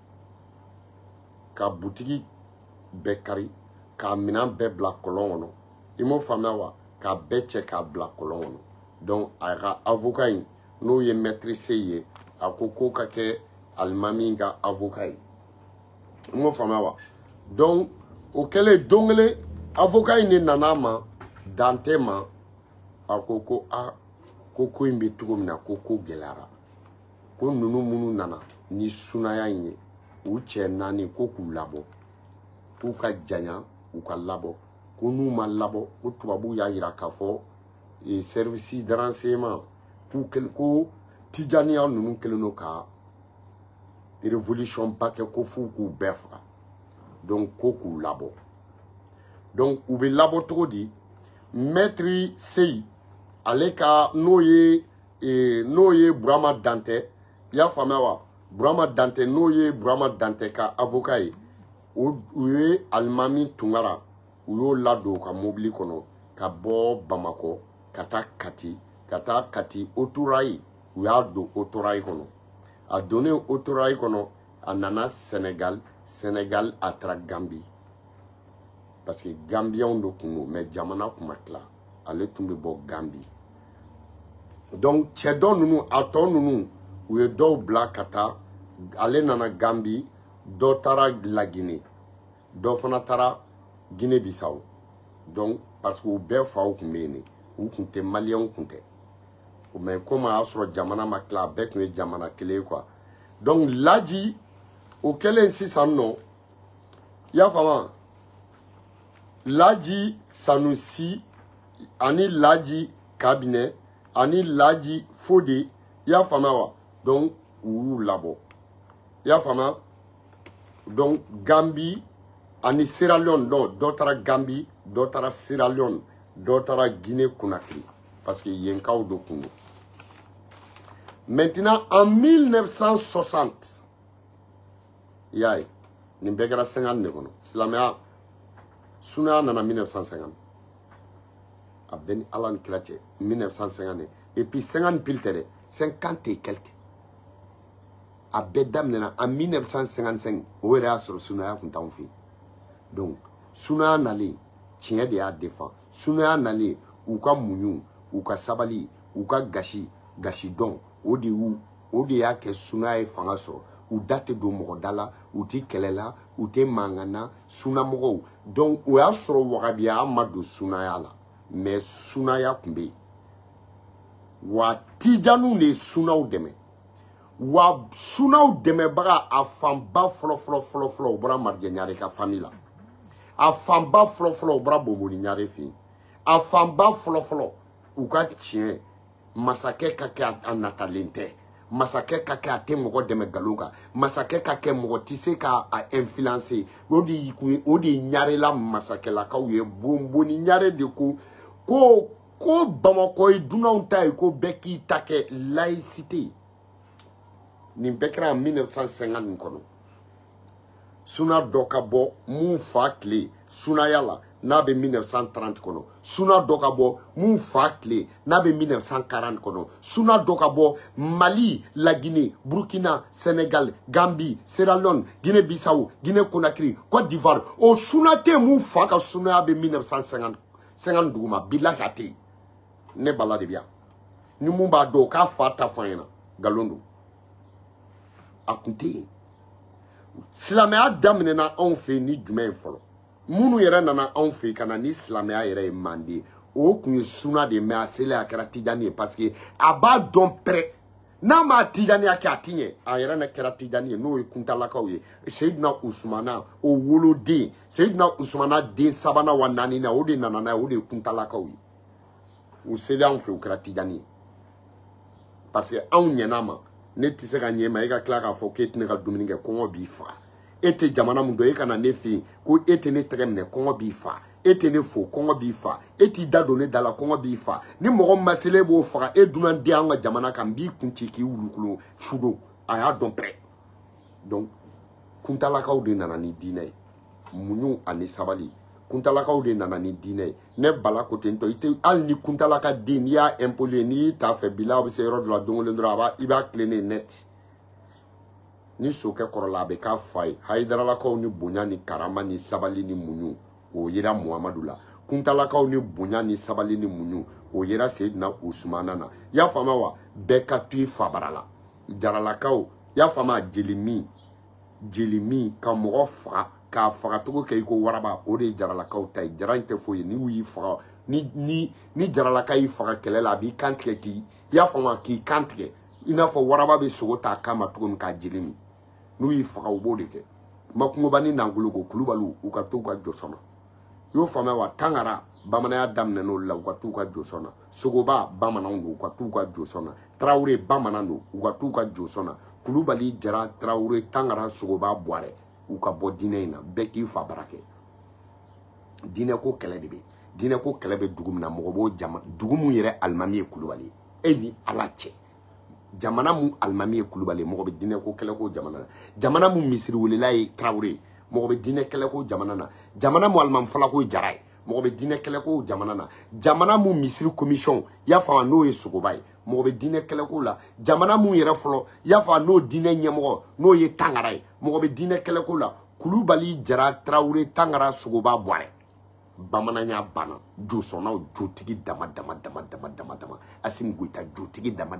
ka butigi bɛɛ kari k'a minɛn bɛɛ bila kɔlɔn kɔnɔ i m'o faamuya wa k'a bɛɛ cɛ k'a bila kɔlɔn kɔnɔ donc a ka avocat in n'o ye maître Seyi ye a ko k'o ka kɛ Alimami ka avocat ye i m'o faamuya wa donc o kɛlen don kelen avocat in de nana ma Dantɛ ma a ko ko ko in bɛ cogo min na ko gɛlɛyara ko ninnu minnu nana ni sunaya in ye u cɛ 4 ko k'u labɔ k'u ka janya u ka labɔ ko n'u ma labɔ ko tubabu y'a jira k'a fɔ service de renseignement ko tijaniya ninnu kɛlen don ka révolution ba kɛ ko f'u k'u bɛɛ faga donc ko k'u labɔ donc u bɛ labɔ cogo di maître Seyi ale ka n'o ye Burama Dantɛ i y'a faamuya wa Burama Dantɛ n'o ye Burama Dantɛ ka avocat ye u ye Alimami Tunkara u y'o ladon ka mobili kɔnɔ ka bɔ Bamakɔ ka taa Kati Autorail u y'a don Autorail kɔnɔ a donnen Autorail kɔnɔ a nana Sénégal a taara Gambie parce que Gambiens do tun don mais jamana tun ma tila ale tun bɛ bɔ Gambie donc cɛ dɔ ninnu a tɔ ninnu u ye dɔw bila ka taa ale nana Gambie dɔ taara Laginɛ dɔ fana taara Guinée Bissau donc parce que u bɛɛ faw tun bɛ yen de u tun tɛ maliyɛnw tun tɛ mais comme a y'a sɔrɔ jamana ma tila a bɛɛ tun ye jamana kelen ye quoi donc Laji o kɛlen sisan nɔ i y'a faamu Laji Sanusi ani Laji Kabinɛ ani Laji Fode i y'a faamuya wa donc u y'u labɔ i y'a faamuya donc Gambie ani Sierra Leone donc dɔ taara Gambie dɔ taara Sierra Leone dɔ taara Guinée Conakry parce que yenkaw do kun don maintenant en 1960 i y'a ye nin bɛɛ kɛra 50 de kɔnɔ silamɛya sunaya nana 1950 a bɛ ni Ala ni kira cɛ 1950 et puis 50 pile tɛ dɛ 50 et quelques a bɛɛ daminɛna en 1955 o yɛrɛ y'a sɔrɔ sunaya tun t'anw fɛ yen donc sunaya nalen tiɲɛ de y'a défend sunaya nalen u ka muɲu u ka sabali u ka gasi dɔn o de y'a kɛ sunaya ye fanga sɔrɔ u da tɛ don mɔgɔ da la u tɛ kɛlɛ la u tɛ mankan na sunamɔgɔw donc o y'a sɔrɔ wagabiya ma don sunaya la mais sunaya tun bɛ yen wa tijaniw de ye sunaw dɛmɛ wa sunaw dɛmɛbaga a fanba fɔlɔ o bɔra Marijɛ Ɲare ka famille la a fanba fɔlɔ o bɔra Bomoni Ɲare fɛ yen a fanba fɔlɔ u ka tiɲɛ masakɛ ka kɛ a natalen tɛ masakɛ ka kɛ a tɛ mɔgɔ dɛmɛ nkalon kan masakɛ ka kɛ mɔgɔ tɛ se k'a influencer o de ye Ɲarela masakɛlakaw ye Bomoni Ɲare de ko Bamakɔ ye dunanw ta ye ko bɛɛ k'i ta kɛ laïcité nin bɛɛ kɛra en 1950 kɔnɔ suna dɔ ka bɔ mun fa tile sunaya la n'a bɛ 1930 kɔnɔ suna dɔ ka bɔ mun fa tile n'a bɛ 1940 kɔnɔ suna dɔ ka bɔ Mali Laginɛ Burkina Sénégal Gambie Sierra Leone Guinée Bissau Guinée Conakry Côte d'Ivoire o suna tɛ mun fa ka sunaya bɛ 1950 duguma bilahi a tɛ yen ne bala de bi yan ni mun b'a dɔn k'a fa ta fɔ an ɲɛna nkalon don a kun tɛ yen silamɛya daminɛna anw fɛ ni jumɛn ye fɔlɔ minnu yɛrɛ nana anw fɛ ka na ni silamɛya yɛrɛ ye Manden o kun ye suna de mais a selen a kɛra Tijani ye parce que a b'a dɔn pɛrɛ n'a ma Tijaniya kɛ a ti ɲɛ a yɛrɛ ne kɛra Tijani ye n'o ye kuntalakaw ye Seyidina Usumana o woloden Seyidina Usumana den sabanan wa naaninan o de nana n'a ye o de ye kuntalakaw ye u selen anw fɛ u kɛra Tijani ye parce que anw ɲɛna ma ne tɛ se ka ɲɛ ma e ka tila k'a fɔ k'e tɛ ne ka dumuni kɛ kɔngɔ b'i faga e tɛ jamana mun dɔn e ka na ne fɛ yen ko e tɛ ne tɛgɛ minɛ kɔngɔ b'i faga e tɛ ne fo kɔngɔ b'i faga e t'i da don ne da la kɔngɔ b'i faga ni mɔgɔ min ma selen e b'o faga e dunan den an ka jamana kan n b'i kun ci k'i wulukulo sudo a y'a dɔn pɛrɛ donc kuntalakaw de nana ni diinɛ ye muɲu ani sabali kuntalakaw de nana ni diinɛ ye ne bala ko ten tɔ i tɛ hali ni kuntalaka den n'i y'a impolé n'i y'i ta fɛ bila a bɛ se yɔrɔ dɔ la don o don dɔrɔn i b'a tilen net ni sokɛ kɔrɔla a bɛ k'a fa ye hayidaralakaw ni bonya ni karama ni sabali ni muɲu o yera Muhamadu la kuntalakaw ni bonya ni sabali ni muɲu o yera Seyidina Usumana na y'a faamu wa bɛɛ ka to i fabara la jaralakaw y'a faamu jeli min ka mɔgɔ faga k'a fagacogo kɛ i ko waraba o de ye jaralakaw ta ye jara in tɛ foyi ye n'u y'i faga ni jaralaka y'i faga kɛlɛ la a b'i kan tigɛ k'i y'a faamu k'i kan tigɛ i n'a fɔ waraba bɛ sogo ta kama cogo min k'a jeli min n'u y'i faga u b'o de kɛ Makungoba ni Nangologo Kulubaliw u ka t'u ka jɔsɔn na i y'o faamuya wa Tangara bamananya daminɛ n'olu la u ka t'u ka jɔsɔn na Sogoba bamananw don u ka t'u ka jɔsɔn na Tarawele bamanan don u ka t'u ka jɔsɔn na Kulubali Jara Tarawele Tangara Sogoba Buwarɛ u ka bɔ diinɛ in na bɛɛ k'i fa bara kɛ diinɛ ko kɛlɛ de bɛ diinɛ ko kɛlɛ bɛ dugu min na mɔgɔ b'o jama dugu mun yɛrɛ alimami ye Kulubali e ni Ala cɛ jamana mun alimami ye Kulubali mɔgɔ bɛ diinɛ ko kɛlɛ ko jamana na jamana mun misiri welela ye Tarawele mɔgɔ bɛ diinɛ kɛlɛ ko jamana na jamana mun alimami fɔla ko Jara ye mɔgɔ bɛ diinɛ kɛlɛ ko jamana na jamana mun misiri commission y'a faamu n'o ye Sogoba ye mɔgɔ bɛ diinɛ kɛlɛ ko la jamana mun yɛrɛ fɔlɔ y'a faamu n'o diinɛ ɲɛmɔgɔ n'o ye Tangara ye mɔgɔ bɛ diinɛ kɛlɛ ko la Kulubali Jara Tarawele Tangara Sogoba Buwarɛ bamananya banna josɔnnaw jotigi dama Asimi Goyita jotigi dama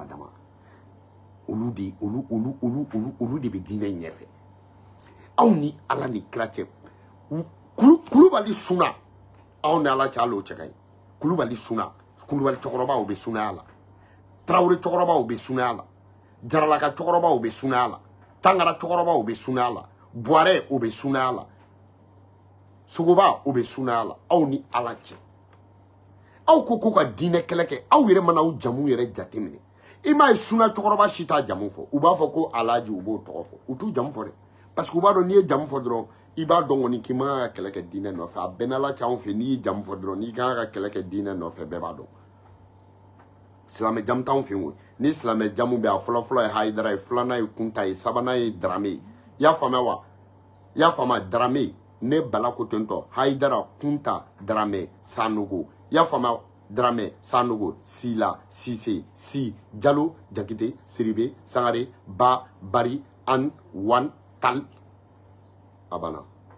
olu de bɛ diinɛ ɲɛfɛ anw ni Ala ni kira cɛ Kulubali suna anw ni Ala cɛ hali o cɛ ka ɲi Kulubali suna Kulubali cɛkɔrɔbaw bɛ sunaya la Tarawele cɛkɔrɔbaw bɛ sunaya la Jaralaka cɛkɔrɔbaw bɛ sunaya la Tangara cɛkɔrɔbaw bɛ sunaya la Buwarɛ o bɛ sunaya la Sogoba o bɛ sunaya la aw ni Ala cɛ aw ko ka diinɛ kɛlɛ kɛ aw yɛrɛ mana aw jamu yɛrɛ jateminɛ i m'a ye suna cɛkɔrɔba si t'a jamu fɔ u b'a fɔ ko Alaji u b'o tɔgɔ fɔ u t'u jamu fɔ dɛ parce que u b'a dɔn n'i ye jamu fɔ dɔrɔn i b'a dɔn kɔni k'i man ka kɛlɛ kɛ diinɛ nɔfɛ a bɛɛ n'Ala cɛ anw fɛ n'i ye jamu fɔ dɔrɔn n'i kan ka kɛlɛ kɛ diinɛ nɔfɛ bɛɛ b'a dɔn silamɛ jamu t'anw fɛ yen o ni silamɛ jamu bɛ a fɔlɔ-fɔlɔ ye Hayidara ye filanan ye Kunta ye sabanan ye Darame ye i y'a faamuya wa i y'a faamuya Darame ne bala ko ten tɔ Hayidara Kunta Darame Sanogo i y'a faamuya Darame Sanogo Sila Sise Si Jalo Jakite Siribe Sangare Ba Bari An Wan Tal a banna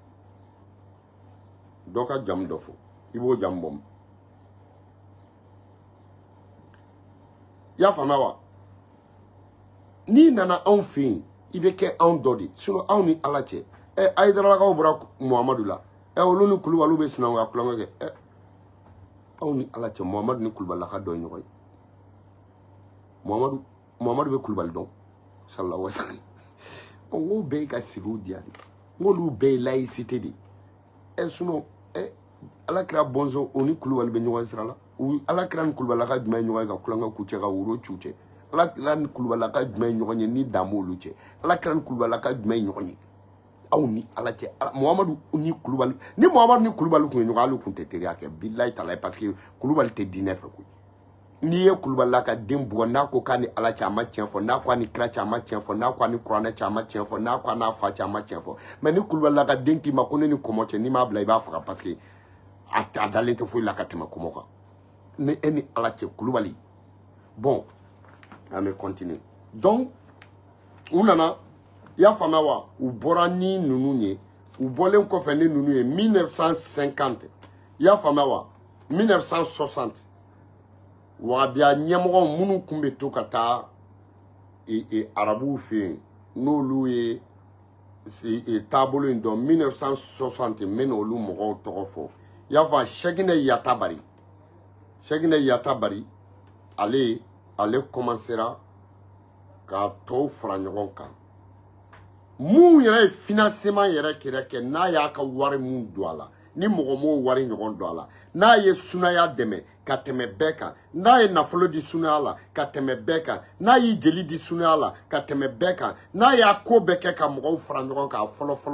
dɔ ka jamu dɔ fɔ i b'o jamu bɔ i y'a faamuya wa n'i nana anw fɛ yen i bɛ kɛ anw dɔ de sinon anw ni Ala cɛ Hayidaralakaw bɔra Muhamadu la olu ni Kulubaliw bɛ sinankunya kulonkɛ kɛ anw ni Ala cɛ Muhamadu ni Kulubalilaka dɔ ye ɲɔgɔn ye Muhamadu bɛ Kulubali dɔn sallallahu alaihi wa sallam n ko bɛɛ ka sigiw diya de n k'olu bɛɛ ye laïcité de sinon Alakira bɔnsɔn o ni Kulubali bɛ ɲɔgɔn sira la Alakira ni Kulubalilaka jumɛn ye ɲɔgɔn ye ka kulonkɛ k'u cɛ ka woro c'u cɛ Alakira ni Kulubalilaka jumɛn ye ɲɔgɔn ye ni dan b'olu cɛ Alakira ni Kulubalilaka jumɛn ye ɲɔgɔn ye aw ni Ala cɛ Muhamadu ni Kulubali ni Muhamadu ni Kulubali tun ye ɲɔgɔn hali u tun tɛ teriya kɛ bilahi talahi parce que Kulubali tɛ diinɛ fɛ koyi n'i ye Kulubalilaka den bugɔ n'a ko k'a ni Ala cɛ a ma tiɲɛ fɔ n'a ko a ni kira cɛ a ma tiɲɛ fɔ n'a ko a ni kuranɛ cɛ a ma tiɲɛ fɔ n'a ko a n'a fa cɛ a ma tiɲɛ fɔ mais ni Kulubalilaka den k'i ma ko ne ni kɔmɔ cɛ n'i m'a bila i b'a faga parce que a dalen tɛ foyi la ka tɛmɛ kɔmɔ kan ni e ni Ala cɛ Kulubali bon an bɛ continuer donc u nana i y'a faamuya wa u bɔra ni ninnu ye u bɔlen kɔfɛ ni ninnu ye 1950 i y'a faamuya wa 1960 wagabiya ɲɛmɔgɔw minnu tun bɛ to ka taa arabuw fɛ yen n'olu ye taabolo in dɔn 1960 n bɛna olu mɔgɔw tɔgɔ fɔ i y'a fɔ Sɛkinɛ Yatabari Sɛkinɛ Yatabari ale commencera ka tɔw fara ɲɔgɔn kan mun yɛrɛ ye financement yɛrɛ kɛ n'a y'a ka wari mun don a la ni mɔgɔ m'o wari ɲɔgɔn don a la n'a ye sunaya dɛmɛ ka tɛmɛ bɛɛ kan n'a ye nafolo di sunaya la ka tɛmɛ bɛɛ kan n'a y'i jeli di sunaya la ka tɛmɛ bɛɛ kan n'a y'a ko bɛɛ kɛ ka mɔgɔw fara ɲɔgɔn kan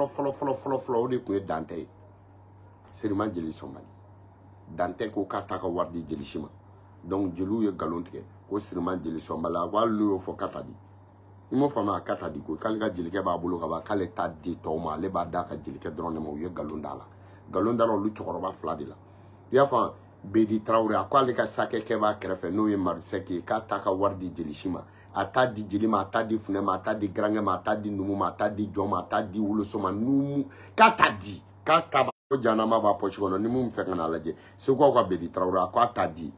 fɔlɔ o de tun ye Dantɛ ye Seriman Jeli Sɔnbali Dantɛ ko k'a t'a ka wari di jeli si ma donc jeliw ye galon tigɛ ko Seriman Jeli Sɔnbali a ko hali n'u y'o fɔ k'a t'a di i m'o faamu a k'a t'a di ko k'ale ka jelikɛ b'a bolo ka ban k'ale t'a di tɔw ma ale b'a d'a ka jelikɛ dɔrɔn de ma u ye galon d'a la galon dara olu cɛkɔrɔba fila de la i y'a faamu Bedi Traoré a ko ale ka sakɛkɛ b'a kɛrɛfɛ n'o ye Marisɛki ye k'a t'a ka wari di jeli si ma a t'a di jeli ma a t'a di funɛ ma a t'a di garankɛ ma a t'a di numu ma a t'a di jɔn ma a t'a di woloso ma numu k'a t'a di k'a t'a ko janama b'a pɔsi kɔnɔ ni mun fɛ ka n'a lajɛ Segukaw ka Bedi Traoré a ko a t'a di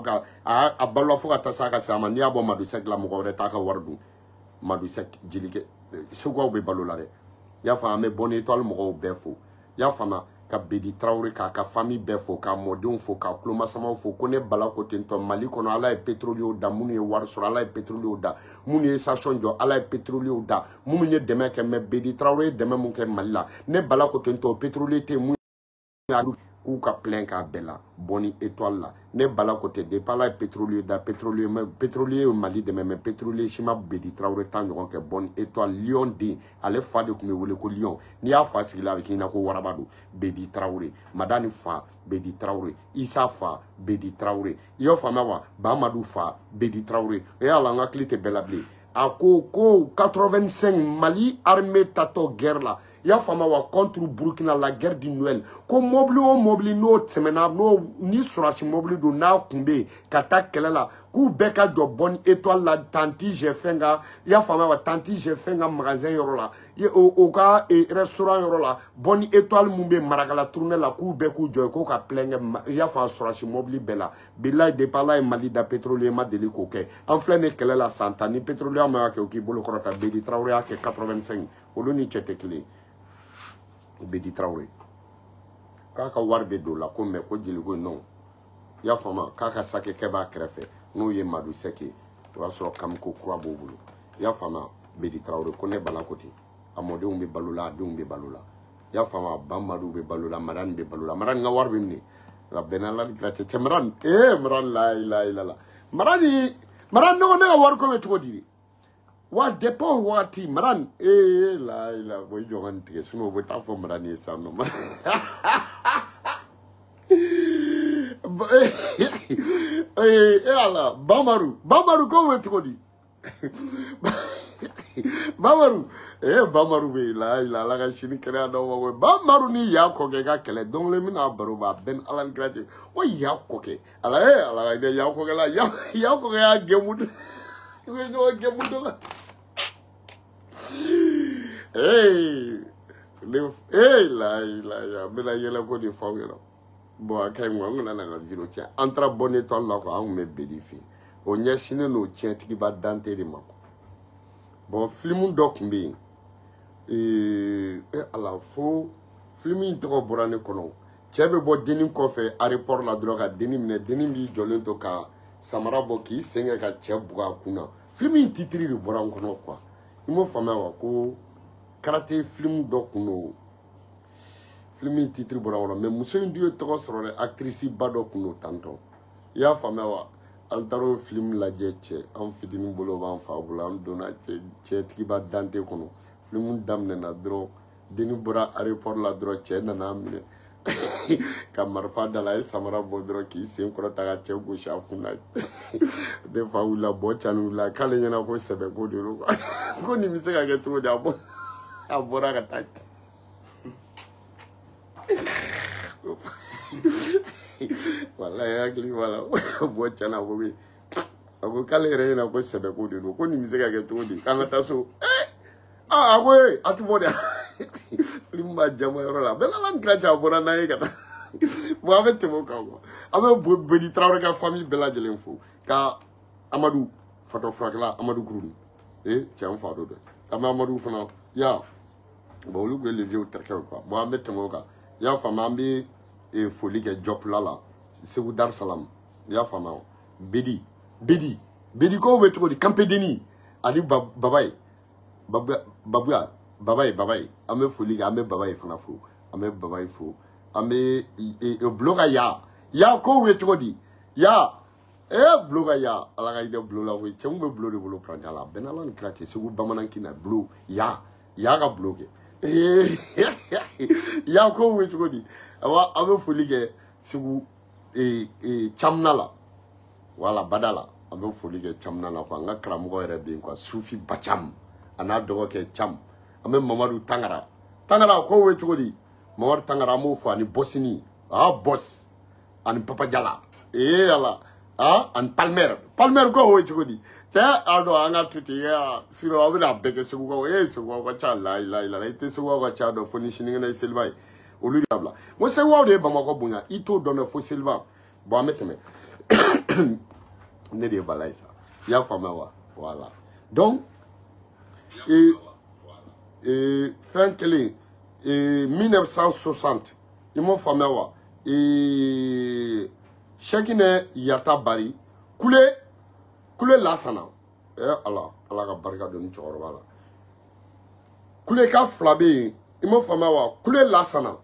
a balola fo ka taa s'a ka se a ma n'i y'a bɔ Madusɛki la mɔgɔ wɛrɛ t'a ka wari dun Madusɛki jelikɛ Segukaw bɛ balo la dɛ i y'a faamu an bɛ Bonne Étoile mɔgɔw bɛɛ fo i y'a faamu ka Bedi Traoré k'a ka famille bɛɛ fo k'a mɔdenw fo k'a kulomasamaw fo ko ne bala ko tentɔ Mali kɔnɔ ala ye pétrolier da minnu ye wari sɔrɔ ala ye pétrolier da minnu ye station jɔ ala ye pétrolier da minnu ye dɛmɛ kɛ mais Bedi Traoré ye dɛmɛ mun kɛ Mali la ne bala ko tentɔ pétrolier tɛ mun k'u ka plein k'a bɛɛ la Bonne Étoile la ne bala ko tɛ depuis ala ye pétrolier da pétrolier ye Mali dɛmɛ mais pétrolier si ma Bedi Traoré ta ɲɔgɔn kɛ Bonne Étoile Lion den ale fa de tun bɛ wele ko Lion n'i y'a fa sigila a bɛ k'i na ko waraba don Bedi Traoré Madani fa Bedi Traoré Isa fa Bedi Traoré i y'o faamuya wa Bahamadu fa Bedi Traoré e ala n hakili tɛ bɛɛ la bilen a ko 85 Mali armée tatɔ guerre la i y'a faamuya wa contre Burkina la guerre du Noël ko mobili o mobili n'o tɛmɛna ni sɔrɔsi mobili don n'a kun bɛ yen ka taa kɛlɛ la k'u bɛɛ ka jɔ Bonne Étoile la Tanti Jɛfɛn ka i y'a faamuya wa Tanti Jɛfɛn ka magasin yɔrɔ la o ka restaurant yɔrɔ la Bonne Étoile mun bɛ Marakala tournée la k'u bɛɛ k'u jɔ k'u ka plein kɛ i y'a faamu sɔrɔsi mobili bɛɛ la bilayi depuis ala ye Mali da pétrolier ma deli k'o kɛ an filɛ nin kɛlɛ la san tan ni pétrolier ma kɛ o k'i bolo kɔrɔta Bedi Traoré y'a kɛ 85 olu ni cɛ tɛ kelen Bedi Traoré k'a ka wari bɛ don la ko mais ko jeliko non i y'a faamu k'a ka sakɛkɛ b'a kɛrɛfɛ n'o ye Madusɛki o y'a sɔrɔ Kamiko kura b'o bolo i y'a faamu Bedi Traoré ko ne bala ko ten a mɔdenw bɛ balo la a denw bɛ balo la i y'a faamu Bamadu bɛ balo la Madani bɛ balo la Madani ka wari bɛ minɛ nka bɛnna ala ni kira cɛ Madani Madani la ilaha illallah Madani ne ka wari ko bɛ cogo di wa depuis waati Madani la boy jɔn tigɛ sinon o bɛ taa fɔ Madani ye san nɔ ala Bamaru ko bɛ cogo di Bamaru bɛ la ala ka sini kɛnɛya d'aw ma Bamaru ni y'a kɔ kɛ ka kɛlɛ donc le mina baro ba bɛn ala ni kira cɛ o y'a kɔ kɛ ala ala ka y'a kɔ kɛ la y'a kɔ kɛ y'a gɛmu i bɛ ɲɔgɔn gɛmu dɔ la la bɛna yɛlɛ ko de f'aw ɲɛna bon a ka ɲi an kana na ka video cɛ an taara Bonne Étoile la quoi an kun bɛ Bedi fɛ o ɲɛsinnen n'o tiɲɛtigiba Dantɛ de ma bon film dɔ tun bɛ yen ala fo film in tɔgɔ bɔra ne kɔnɔ cɛ bɛ bɔ denni kɔfɛ aéroport la dɔrɔn ka denni minɛ denni b'i jɔlen to ka samara bɔ k'i sen kɛ ka cɛ bugɔ a kun na film in titre de bɔra n kɔnɔ quoi i m'o faamuya wa ko karaté film dɔ kun don film in titre bɔra n kɔnɔ mais muso in dun ye tɔgɔ sɔrɔ dɛ actrice ba dɔ kun don tantɔ i y'a faamuya wa an taara o film lajɛ cɛ an fitinin bolo b'an fa bolo an donna cɛtigiba Dantɛ kɔnɔ film daminɛna dɔrɔn denni bɔra aéroport la dɔrɔn cɛ nana minɛ ka marifa da la a ye samara bɔ dɔrɔn k'i sen kɔrɔta ka cɛ gosi a kun na ne fa wulila bɔ cani wulila k'ale ɲɛna ko sɛbɛ ko de don ko nin bɛ se ka kɛ cogo di a bɔra ka taa wallahi hakili wala bɔ cana ko bɛ a ko k'ale yɛrɛ ɲɛna ko sɛbɛ ko de don ko nin bɛ se ka kɛ cogo di k'an ka taa so a ko a tɛ bɔ de film b'a jama yɔrɔ la bɛɛ la kira cɛ a bɔra n'an ye ka taa bon an bɛ tɛmɛ o kan quoi an bɛ Bedi Traoré ka famille bɛɛ lajɛlen fo ka Amadu fatɔ furakɛla Amadu Kuruni cɛ an fa dɔ dɛ Amadou fana ya bon olu ko lever au terre quoi bon an bɛ tɛmɛ o kan i y'a faamu an bɛ foli kɛ Job la Segu Dar Salam i y'a faamu Bedi ko bɛ cogo di Kampedeni ani Babaye Babuya Babaye an bɛ foli kɛ an bɛ Babaye fana fo an bɛ Babaye fo an bɛ bloka ya ko bɛ cogo di ya bloka ya ala ka ide blo la ko cɛ mun bɛ blo de bolo pranta la benala ni kira cɛ Segu bamanan kina blo ya ka bloqué ya ko bɛ cogo di awa an bɛ foli kɛ Segu Chamna la wala Badala an bɛ foli kɛ Chamna la quoi an ka karamɔgɔ yɛrɛ bɛ yen quoi Sufi Bacham a n'a dɔgɔkɛ Cham an bɛ Mamadu Tangara ko bɛ cogo di Mamadu Tangara an b'o fɔ ani Bosini Boss ani Papa Jala ala ani Palmer ko bɛ cogo di cɛ a dɔn an ka to ten sinon a bɛna bɛɛ kɛ Segukaw Segukaw ka ca la i tɛ Segukaw ka ca dɔn fo ni sinikɛnɛ ye seliba ye olu de y'a bila n ko Segukaw de ye Bamakɔ bonya i t'o dɔn dɛ fo seliba bon an bɛ tɛmɛ ne de ye Bala ye sa i y'a faamuya wa voilà donc fɛn kelen 1960 i m'o faamuya wa Cheikhine Yata Bari kule Lasana ala ka barika don cɛkɔrɔba la kule ka fila bɛ yen i m'o faamuya wa kule Lasana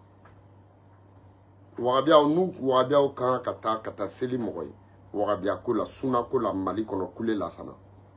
wagabiyaw kan ka taa seli mɔgɔ ye wagabiya ko la suna ko la Mali kɔnɔ kule Lasana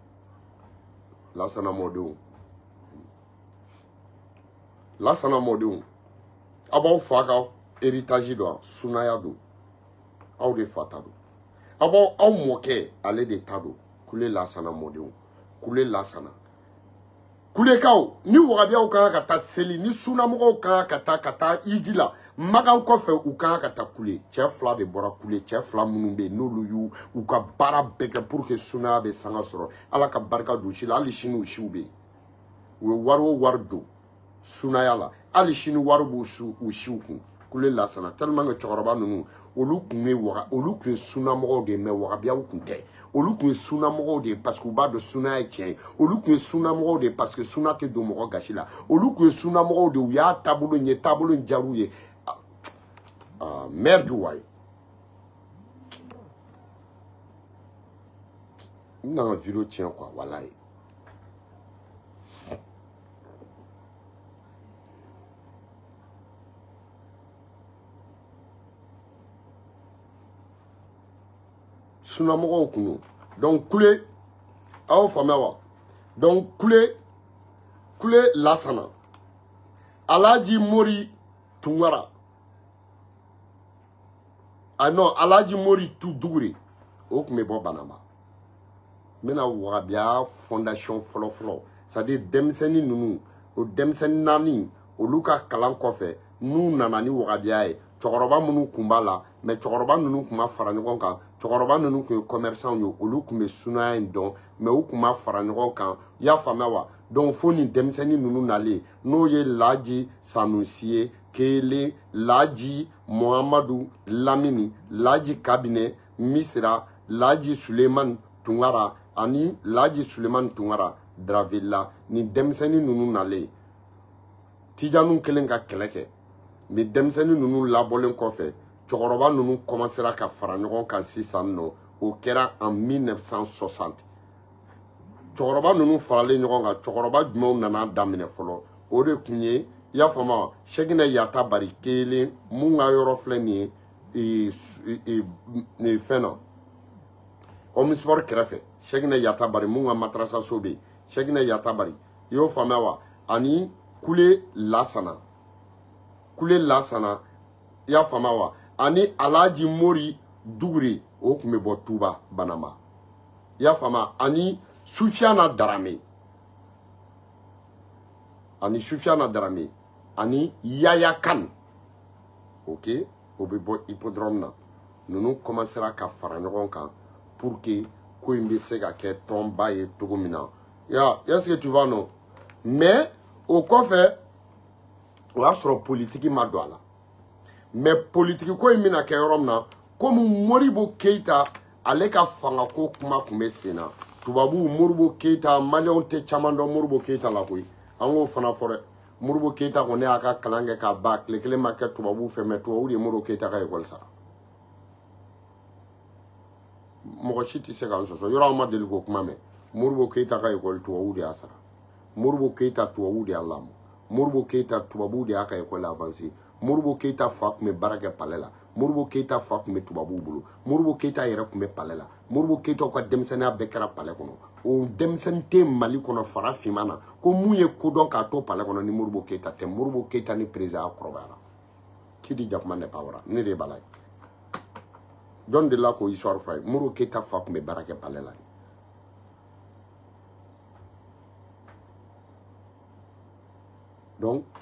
mɔdenw a b'aw fa ka héritage dɔn sunaya don aw de fa ta don aw mɔkɛ ale de ta don kule Lasana mɔdenw kule Lasana kulekaw ni wagabiyaw kan ka taa seli ni sunamɔgɔw kan ka taa iji la magan kɔfɛ u kan ka taa kule cɛ fila de bɔra kule cɛ fila minnu bɛ yen n'olu y'u ka baara bɛɛ kɛ pour que sunaya bɛ sanga sɔrɔ ala ka barika don si la hali sini u siw bɛ yen u ye wari o wari don sunaya la hali sini wari b'u siw kun kule Lasana tellement que cɛkɔrɔba ninnu olu kun ye sunamɔgɔw de mais wagabiyaw kun tɛ olu kun ye sunamɔgɔw de parce que u b'a dɔn sunaya ye tiɲɛ ye olu kun ye sunamɔgɔw de parce que suna tɛ don mɔgɔ gasi la olu kun ye sunamɔgɔw de u y'a taabolo ɲɛ taabolo in diyar'u ye merde waay n nana video tiɲɛ quoi walayi sunamɔgɔw kun donc kule aw faamuya wa donc kule Lasana Alhaji Mori Tunkara non Alhaji Mori Dugure o kun bɛ bɔ Banamba n bɛna wagabiya fondation fɔlɔ c'est-à-dire denmisɛnnin ninnu o denmisɛnnin naani olu ka kalan kɔfɛ n'u nana ni wagabiya ye cɛkɔrɔba minnu kun b'a la mais cɛkɔrɔba ninnu kun ma fara ɲɔgɔn kan cɛkɔrɔba ninnu kun ye commerçant ye olu kun bɛ sunaya in dɔn mais u kun ma fara ɲɔgɔn kan i y'a faamuya wa donc fo nin denmisɛnnin ninnu nalen n'o ye Laji Sanusi ye Kelen Laji Muhammadu Lamini Laji Kabine Misira Laji Suleiman Tunkara ani Laji Suleiman Tunkara Dravilla ni denmisɛnnin ninnu nalen Tijaniw kelen ka kɛlɛ kɛ mais denmisɛnnin ninnu labɔlen kɔfɛ cɛkɔrɔba ninnu commencera ka fara ɲɔgɔn kan sisan nɔ o kɛra en 1960 cɛkɔrɔba ninnu faralen ɲɔgɔn kan cɛkɔrɔba jumɛnw nana daminɛ fɔlɔ o de kun ye i y'a faamu Cheikhine Yata Bari Kelen mun ka yɔrɔ filɛ nin ye fɛn na Omnisport kɛrɛfɛ Cheikhine Yata Bari mun ka madrasaso bɛ yen Cheikhine Yata Bari i y'o faamuya wa ani kule Lasana i y'a faamuya wa ani Alhaji Mori Dugure o kun bɛ bɔ Tuba Banamba i y'a faamuya ani Sufiana Darame ani Yaya Kan ok o bɛ bɔ hippodrome na ninnu commencera ka fara ɲɔgɔn kan pour que ko in bɛ se ka kɛ tɔnba ye cogo min na est-ce que tu vois non mais o kɔfɛ o y'a sɔrɔ politiki ma don a la mais politiki ko in bɛna kɛ yɔrɔ min na komi Moribo Keita ale ka fanga ko kuma kun bɛ sen na tubabu Modibo Keita Malion te caman dɔn Modibo Keita la koyi an k'o fana fɔ dɛ Modibo Keita kɔni y'a ka kalan kɛ k'a ban tile kelen ma kɛ tubabu fɛ mɛ tubabu de ye Modibo Keita ka école sara mɔgɔ si tɛ se k'an sɔsɔ yɔrɔ an ma deli k'o kuma mɛn Modibo Keita ka école tubabu de y'a sara Modibo Keita tubabu de y'a lamɔ Modibo Keita tubabu de y'a ka école avancé Modibo Keita fa tun bɛ baara kɛ palais la Modibo Keita fa tun bɛ tubabuw bolo Modibo Keita yɛrɛ tun bɛ palais la Modibo Keita ka denmisɛnninya bɛɛ kɛra palais kɔnɔ o denmisɛnnin tɛ Mali kɔnɔ fara finman na ko mun ye kodɔn k'a to palais kɔnɔ ni Modibo Keita tɛ Modibo Keita ni président kɔrɔbayara Kidi Jakuma n'est pas vrai ne de b'a la jɔn de la k'o histoire fɔ a ye Modibo Keita fa tun bɛ baara kɛ palais la donc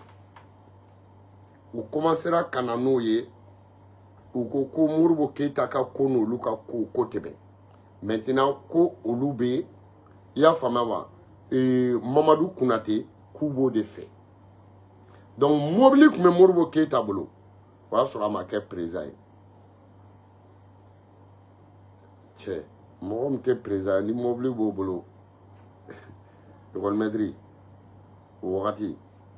u commencera ka na n'o ye u ko Modibo Keita ka ko n'olu ka ko tɛmɛ maintenant ko olu bɛ i y'a faamuya wa Mamadou Konaté k'u b'o de fɛ donc mobili tun bɛ Modibo Keita bolo o y'a sɔrɔ a ma kɛ président ye cɛ mɔgɔ min tɛ président ni mobili b'o bolo école maîtrise o wagati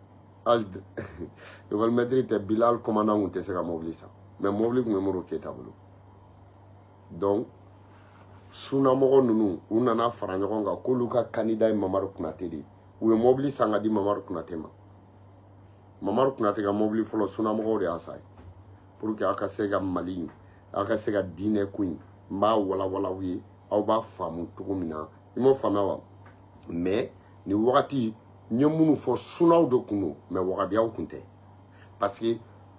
école maîtrise tɛ Bilal commandant kun tɛ se ka mobili san mais mobili tun bɛ Modibo Keita bolo donc sunamɔgɔ ninnu u nana fara ɲɔgɔn kan k'olu ka candidat ye Mamadou Konaté de ye u ye mobili san ka di Mamadou Konaté ma Mamadou Konaté ka mobili fɔlɔ sunamɔgɔw de y'a san pour que aw ka se ka Mali aw ka se ka diinɛ ko in n b'a walawala aw ye aw b'a faamu cogo min na i m'o faamuya wa mais nin wagati n ye minnu fɔ sunaw de kun don mais wagabiyaw kun tɛ parce que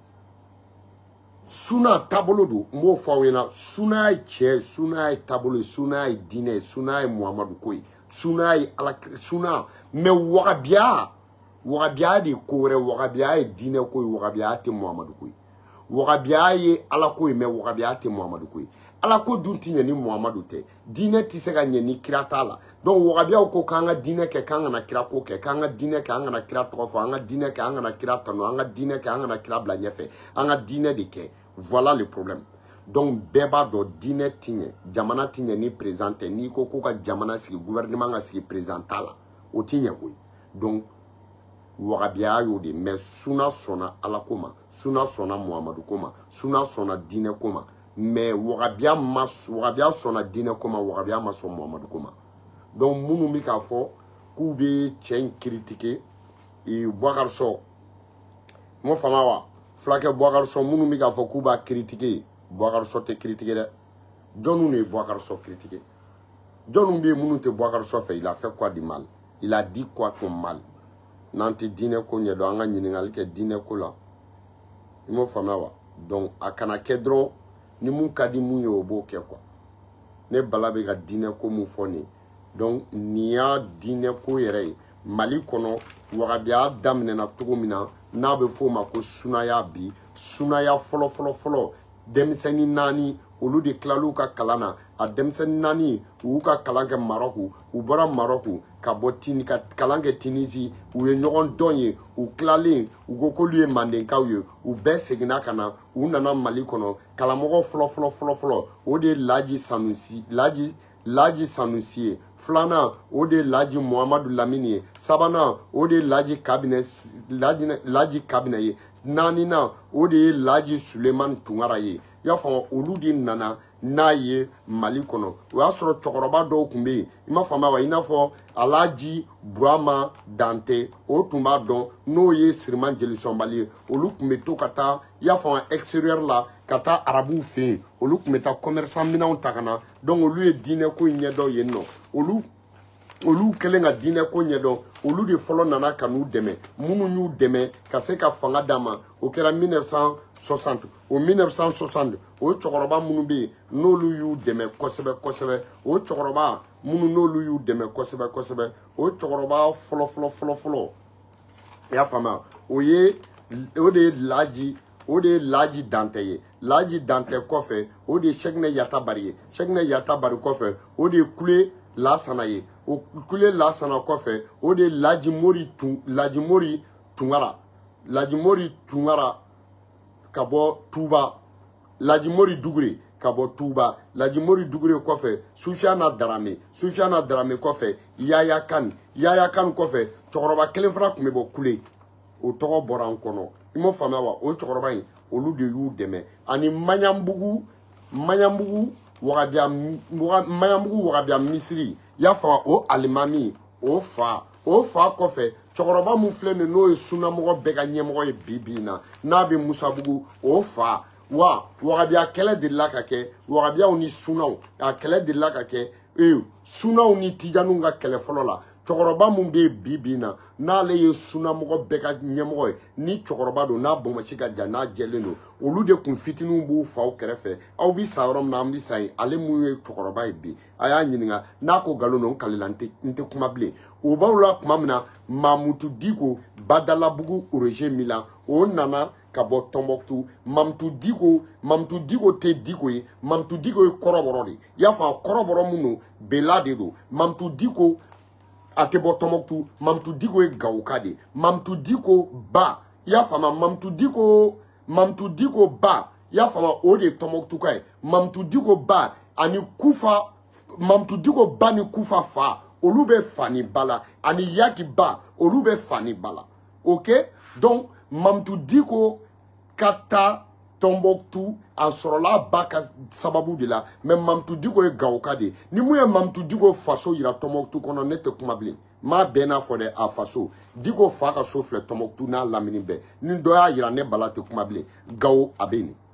suna taabolo don n b'o fɔ aw ɲɛna suna ye cɛ suna ye taabolo ye suna ye diinɛ ye suna ye Muhamadu ko ye suna ye alakira suna mais wagabiya de ye ko wɛrɛ wagabiya ye diinɛ ko ye wagabiya tɛ Muhamadu ko ye wagabiya ye ala ko ye mais wagabiya tɛ Muhamadu ko ye ala ko dun tɛ ɲɛ ni Muhamadu tɛ diinɛ tɛ se ka ɲɛ ni kira t'a la donc wagabiyaw ko k'an ka diinɛ kɛ k'an kana kira ko kɛ k'an ka diinɛ kɛ an kana kira tɔgɔ fɔ an ka diinɛ kɛ an kana kira tanu an ka diinɛ kɛ an kana kira bila ɲɛfɛ an ka diinɛ de kɛ voilà le problème donc bɛɛ b'a dɔn diinɛ tɛ ɲɛ jamana tɛ ɲɛ ni président tɛ n'i ko ko ka jamana sigi gouvernement ka sigi président t'a la o tɛ ɲɛ koyi donc wagabiya y'o de mais suna sɔnna ala ko ma suna sɔnna Muhamadu ko ma suna sɔnna diinɛ ko ma mais wagabiya sɔnna diinɛ ko ma wagabiya ma sɔn Muhamadu ko ma donc minnu bɛ k'a fɔ k'u bɛ cɛ in critiquer Boubacar Sow n m'o faamuya wa fulakɛ Boubacar Sow minnu bɛ k'a fɔ k'u b'a critiquer Boubacar Sow tɛ critiquer dɛ jɔnniw de ye Boubacar Sow critiquer jɔnniw bɛ yen minnu tɛ Boubacar Sow fɛ il a fait quoi de mal il a dit quoi comme mal n'an tɛ diinɛ ko ɲɛdɔn an ka ɲininkali kɛ diinɛ ko la i m'o faamuya wa donc a kana kɛ dɔrɔn ni mun ka di mun ye o b'o kɛ quoi ne Bala bɛ ka diinɛ ko mun fɔ nin donc nin y'a diinɛ ko yɛrɛ ye Mali kɔnɔ wagabiya daminɛna cogo min na n'a bɛ f'o ma ko sunaya bi sunaya fɔlɔ denmisɛnnin naani olu de tilal'u ka kalan na a denmisɛnnin naani u y'u ka kalan kɛ Maroc u bɔra Maroc ka bɔ ka kalan kɛ Tunisie u ye ɲɔgɔn dɔn ye u tilalen u ko k'olu ye Mandenkaw ye u bɛɛ seginna ka na u nana Mali kɔnɔ kalamɔgɔ fɔlɔ o de ye Laji Sanusi ye filanan o de ye Laji Muhamadu Lamini ye sabanan o de ye Laji Kabinɛ ye naaninan o de ye Laji Sulemani Tunkara ye i y'a faamu olu de nana n'a ye Mali kɔnɔ o y'a sɔrɔ cɛkɔrɔba dɔw tun bɛ yen i ma faamuya wa i n'a fɔ Alaji Burama Dante o tun b'a dɔn n'o ye Siriman Jelisɔnbali ye olu tun bɛ to ka taa i y'a faamu extérieur la ka taa arabuw fɛ yen olu tun bɛ taa commerçant minɛnw ta ka na donc olu ye diinɛ ko in ɲɛdɔn yen nɔ olu kɛlen ka diinɛ ko ɲɛdɔn olu de fɔlɔ nana ka n'u dɛmɛ minnu y'u dɛmɛ ka se ka fanga d'a ma o kɛra 1960 o 1960 o cɛkɔrɔba minnu bɛ yen n'olu y'u dɛmɛ kosɛbɛ o cɛkɔrɔba minnu n'olu y'u dɛmɛ kosɛbɛ o cɛkɔrɔba fɔlɔ i y'a faamuya o de ye Laji Dante ye Laji Dante kɔfɛ o de ye Sɛkinɛ Yatabari ye Sɛkinɛ Yatabari kɔfɛ o de ye Kule Lasana ye o Kule Lasana kɔfɛ o de ye Laji Mori Tunkara ka bɔ Tuba Laji Mori Dugure kabo Touba Laji Mori Dougouré kofe Soufiana Darame kofe Yaya Kane kofe Chokoroba kelen fana kun be bɔ kule o tɔgɔ bɔra an kɔnɔ I m'o faamuya wa o cɛkɔrɔba in olu de y'u dɛmɛ ani Maɲanbugu Wagabia Misiri y'a faamu o alimami o fa kɔfɛ cɛkɔrɔba mun filɛ nin n'o ye sunamɔgɔ bɛɛ ka ɲɛmɔgɔ ye bi na n'a bɛ Musabugu o fa wa Wagabia kɛlɛ delila ka kɛ Wagabiaw ni sunaw a kɛlɛ delila ka kɛ sunaw ni tijaniw ka kɛlɛ fɔlɔ la cɛkɔrɔba mun bɛ bi na n'ale ye sunamɔgɔ bɛɛ ka ɲɛmɔgɔ ye ni cɛkɔrɔba don n'a bɔnmasi ka jan n'a jɛlen don olu de kun fitininw b'u faw kɛrɛfɛ aw bi sa yɔrɔ min na an bi sa yen ale mun ye cɛkɔrɔba ye bi a y'a ɲininka n'a ko nkalon don n kalela n tɛ kuma bilen o b'aw la tuma min na Mamutu Diko Badalabugu origine min na o nana ka bɔ Tombouctou Mamutu Diko tɛ Diko ye Mamutu Diko ye kɔrɔbɔrɔ de i y'a faamu kɔrɔbɔrɔ mun don bela de don Mamutu Diko a tɛ bɔ Tombouctou Mamutu Diko ye Gawuka de Mamutu Diko ba i y'a faamu Mamutu Diko ba i y'a faamu o de ye Tombouctou ka ye Mamutu Diko ba ani Kufa Mamutu Diko ba ni Kufa fa olu bɛ fani bala ani Yaki ba olu bɛ fani bala ok donc Mamutu Diko ka taa Tombouctou a sɔrɔla ba ka sababu de la mais Mamutu Diko ye Gawuka de ni mun ye Mamutu Diko faso yira Tombouctou kɔnɔ ne tɛ kuma bilen m'a bɛɛ n'a fɔ dɛ a faso Diko fa ka so filɛ Tombouctou n'a lamini bɛɛ ni dɔ y'a yira ne bala tɛ kuma bilen Gawo a bɛ nin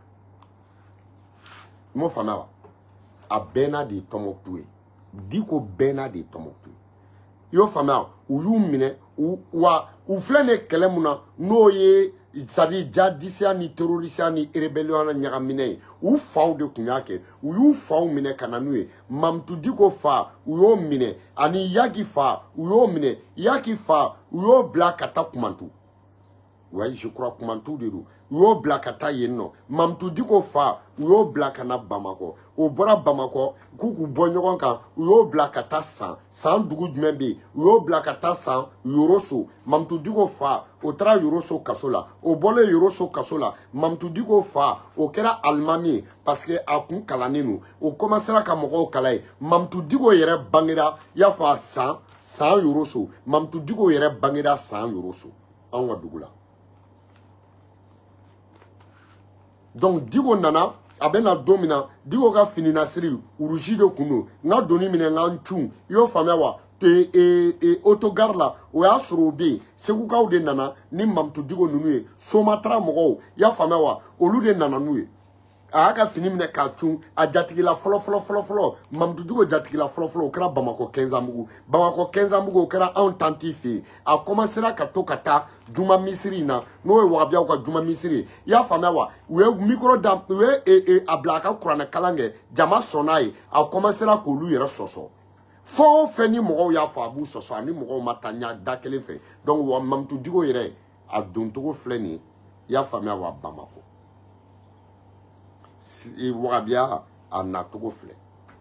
i m'o faamuya wa a bɛɛ n'a de ye Tombouctou ye Diko bɛɛ n'a de ye Tombouctou ye i y'o faamuya u y'u minɛ wa u filɛ nin ye kɛlɛ mun na n'o ye c'est-à-dire jadisiya ni terrorisiya ni rébellion na ɲagaminɛ ye u faw de tun y'a kɛ u y'u faw minɛ ka na n'u ye Mamutu Diko fa u y'o minɛ ani Yaki fa u y'o minɛ Yaki fa u y'o bila ka taa Kumantu ouais je crois Kumantu de don u y'o bila ka taa yen nɔ Mamutu Diko fa u y'o bila ka na Bamakɔ o bɔra Bamakɔ k'u bɔ ɲɔgɔn kan u y'o bila ka taa san dugu jumɛn bɛ yen u y'o bila ka taa san Yoroso Mamutu Diko fa o taara Yoroso kaso la o bɔlen Yoroso kaso la Mamutu Diko fa o kɛra alimami ye parce que a kun kalannen don o commencera ka mɔgɔw kala ye Mamutu Diko yɛrɛ bangera i y'a fɔ a san Yoroso Mamutu Diko yɛrɛ bangera san Yoroso anw ka dugu la donc Diko nana a bɛ na don min na Diko ka fini nasiri urusi de kun don n ka doni minɛ n ka n cun i y'o faamuya wa autogare la o y'a sɔrɔ o bɛ yen segukaw de nana ni Mamutu Diko ninnu ye Somatara mɔgɔw i y'a faamuya wa olu de nana n'u ye a y'a ka fini minɛ k'a cun a jatigila fɔlɔ Mamutu Diko jatigila fɔlɔ o kɛra Bamakɔ 15 o kɛra anw tanti fɛ yen a commencera ka to ka taa Juma misiri in na n'o ye Wagabiaw ka Juma misiri i y'a faamuya wa u ye micro da u ye a bila a ka kuranɛ kalan kɛ jama sɔnna ye a commencera k'olu yɛrɛ sɔsɔ fɛn o fɛn ni mɔgɔw y'a fɔ a b'u sɔsɔ ani mɔgɔw ma taa ɲa da kelen fɛ donc wa Mamutu Diko yɛrɛ a doncogo filɛ nin ye i y'a faamuya wa Bamakɔ Wagabia a nacogo filɛ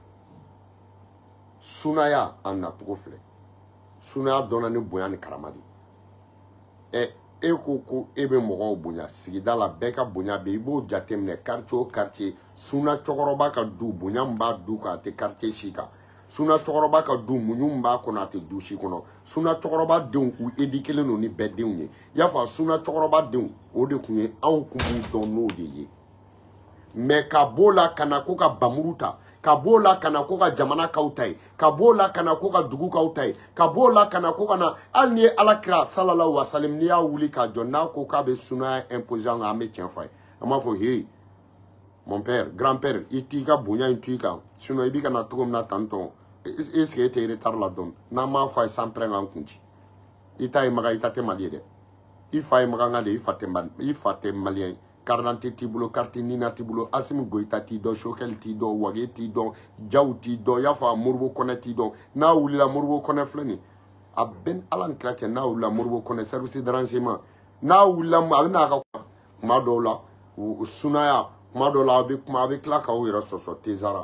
Sunaya a nacogo filɛ Sunaya dɔnna ni bonya ni karama de e ko e bɛ mɔgɔw bonya sigida la bɛɛ ka bonya bɛ i b'o jateminɛ quartier o quartier Suna cɛkɔrɔba ka du bonya min b'a du kan a tɛ quartier si kan Suna cɛkɔrɔba ka du muɲu min b'a kɔnɔ a tɛ du si kɔnɔ Suna cɛkɔrɔba denw u éduquelen don ni bɛɛ denw ye i y'a fɔ Suna cɛkɔrɔba denw o de tun ye anw kun b'u dɔn n'o de ye mais ka b'o la ka na ko ka bamuru ta ka b'o la ka na ko ka jamana kaw ta ye ka b'o la ka na ko ka dugu kaw ta ye ka b'o la ka na ko ka na hali ni ye Alakira sallallahu alaihi wa sallam n'i y'a wuli k'a jɔ n'a ko k'a bɛ Sunaya imposer an kan an bɛ tiɲɛ f'a ye an b'a fɔ hey mon père grand-père i t'i ka bonya in to i kan sinon i bɛ ka na cogo min na tantɔ est-ce que e tɛ retard la dɔɔni n'an m'a fɔ a ye san pɛrɛn k'an kun ci i ta ye maga i ta tɛ Mali ye dɛ i fa ye maga de i fa tɛ malien ye carte d'identité t'i bolo carte nina t'i bolo Assimi Goïta t'i dɔn Choguel t'i dɔn Wage t'i dɔn Diaw t'i dɔn i y'a fɔ Moribo Kɔnɛ t'i dɔn n'a wulila Moribo Kɔnɛ filɛ nin a bɛ Ala ni kira cɛ n'a wulila Moribo Kɔnɛ service de renseignement n'a wulila a bɛ n'a ka kuma dɔw la Sunaya kuma dɔw la a bɛ tila k'aw yɛrɛ sɔsɔ Tezara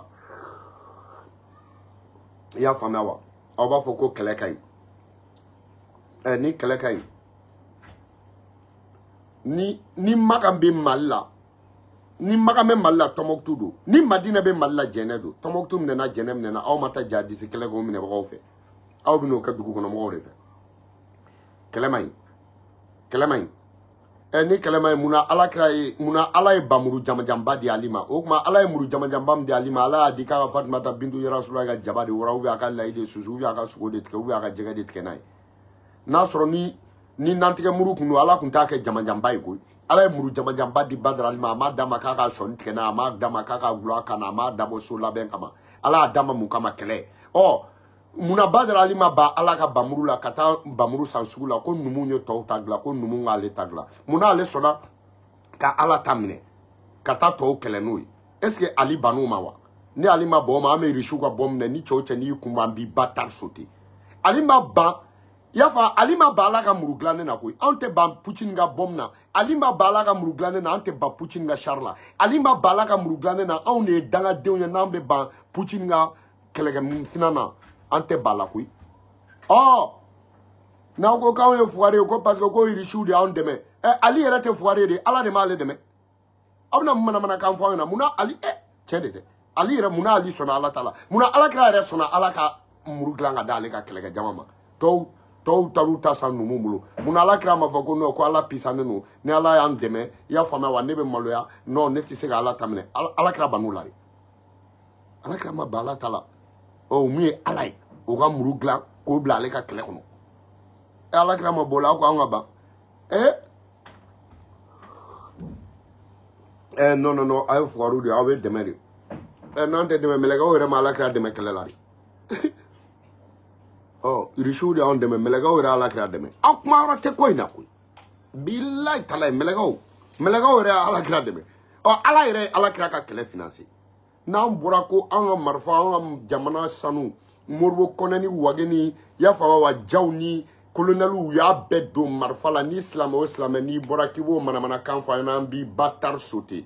i y'a faamuya wa aw b'a fɔ ko kɛlɛ ka ɲi ni kɛlɛ ka ɲi ni Makan bɛ Mali la ni magame malla Tombouctou do ni Madina be malla jene do Tombouctou mena jene mena aw mata jadi se kele ko mine ba fe aw bino ka dugu kono mo refe kelemay ni kelemay muna alakra muna alay bamuru jamajamba di alima o kuma alay muru jamajamba di alima ala di ka Fatmata bintu Rasulullah ga jabade wora u aka layde susu u aka sugo de tke u aka jega de tke nay nasro ni nantige muru kunu ala kun ta ke jamajamba ko alay muru jamajamba di badra alima ma dama ka ka son tke na ma dama ka ka gula kana ma dabo so laben kama ala dama mu kama kele muna badra alima ba alaka bamuru la kata bamuru sansugu la ko numu nyo to tagla ko numu ngale tagla muna ale sona ka ala tamine kata to kelenoui est-ce que ali banu mawa ni alima bo ma me rishu kwa bom ne ni choche ni kuma bi batar sote alima ba yafa alima ba alaka muruglane na ko ante ba puchin ga bom na alima ba alaka muruglane na ante ba puchin ga charla alima ba alaka muruglane na on ne danga deunya nambe ba puchin ga kelega finana ante balakui na ko kaw ye fuare ko parce que ko iri shudi on deme ali era te fuare de ala de male deme abna mana kan fo na muna ali chedete ali era muna ali sona ala tala muna ala kra era sona ala ka muruglanga dale ka kelega jamama to taruta sanu mumulo muna ala kra ma fo ko no ko ala pisane no ne ala ya deme ya fama wa nebe maloya no ne ti se ala tamne ala kra banulari ala kra ma bala tala mi alay o ga murugla ko bla le ka kele kono ala kra ma bola ko anga ba non ay fuaru di awe demeri non te deme melega o re ma ala kra deme kele lari irishu di on deme melega o re ala kra deme akma ora te ko ina ko billahi talay melega o re ala kra deme ala ire ala kra ka kele financer nan bora ko anga marfa anga jamana sanu morbo konani wageni ya fawa wa jawni kolonelu ya beddo marfa la ni islam o islam ni bora ki wo mana kan fa na bi batar sauté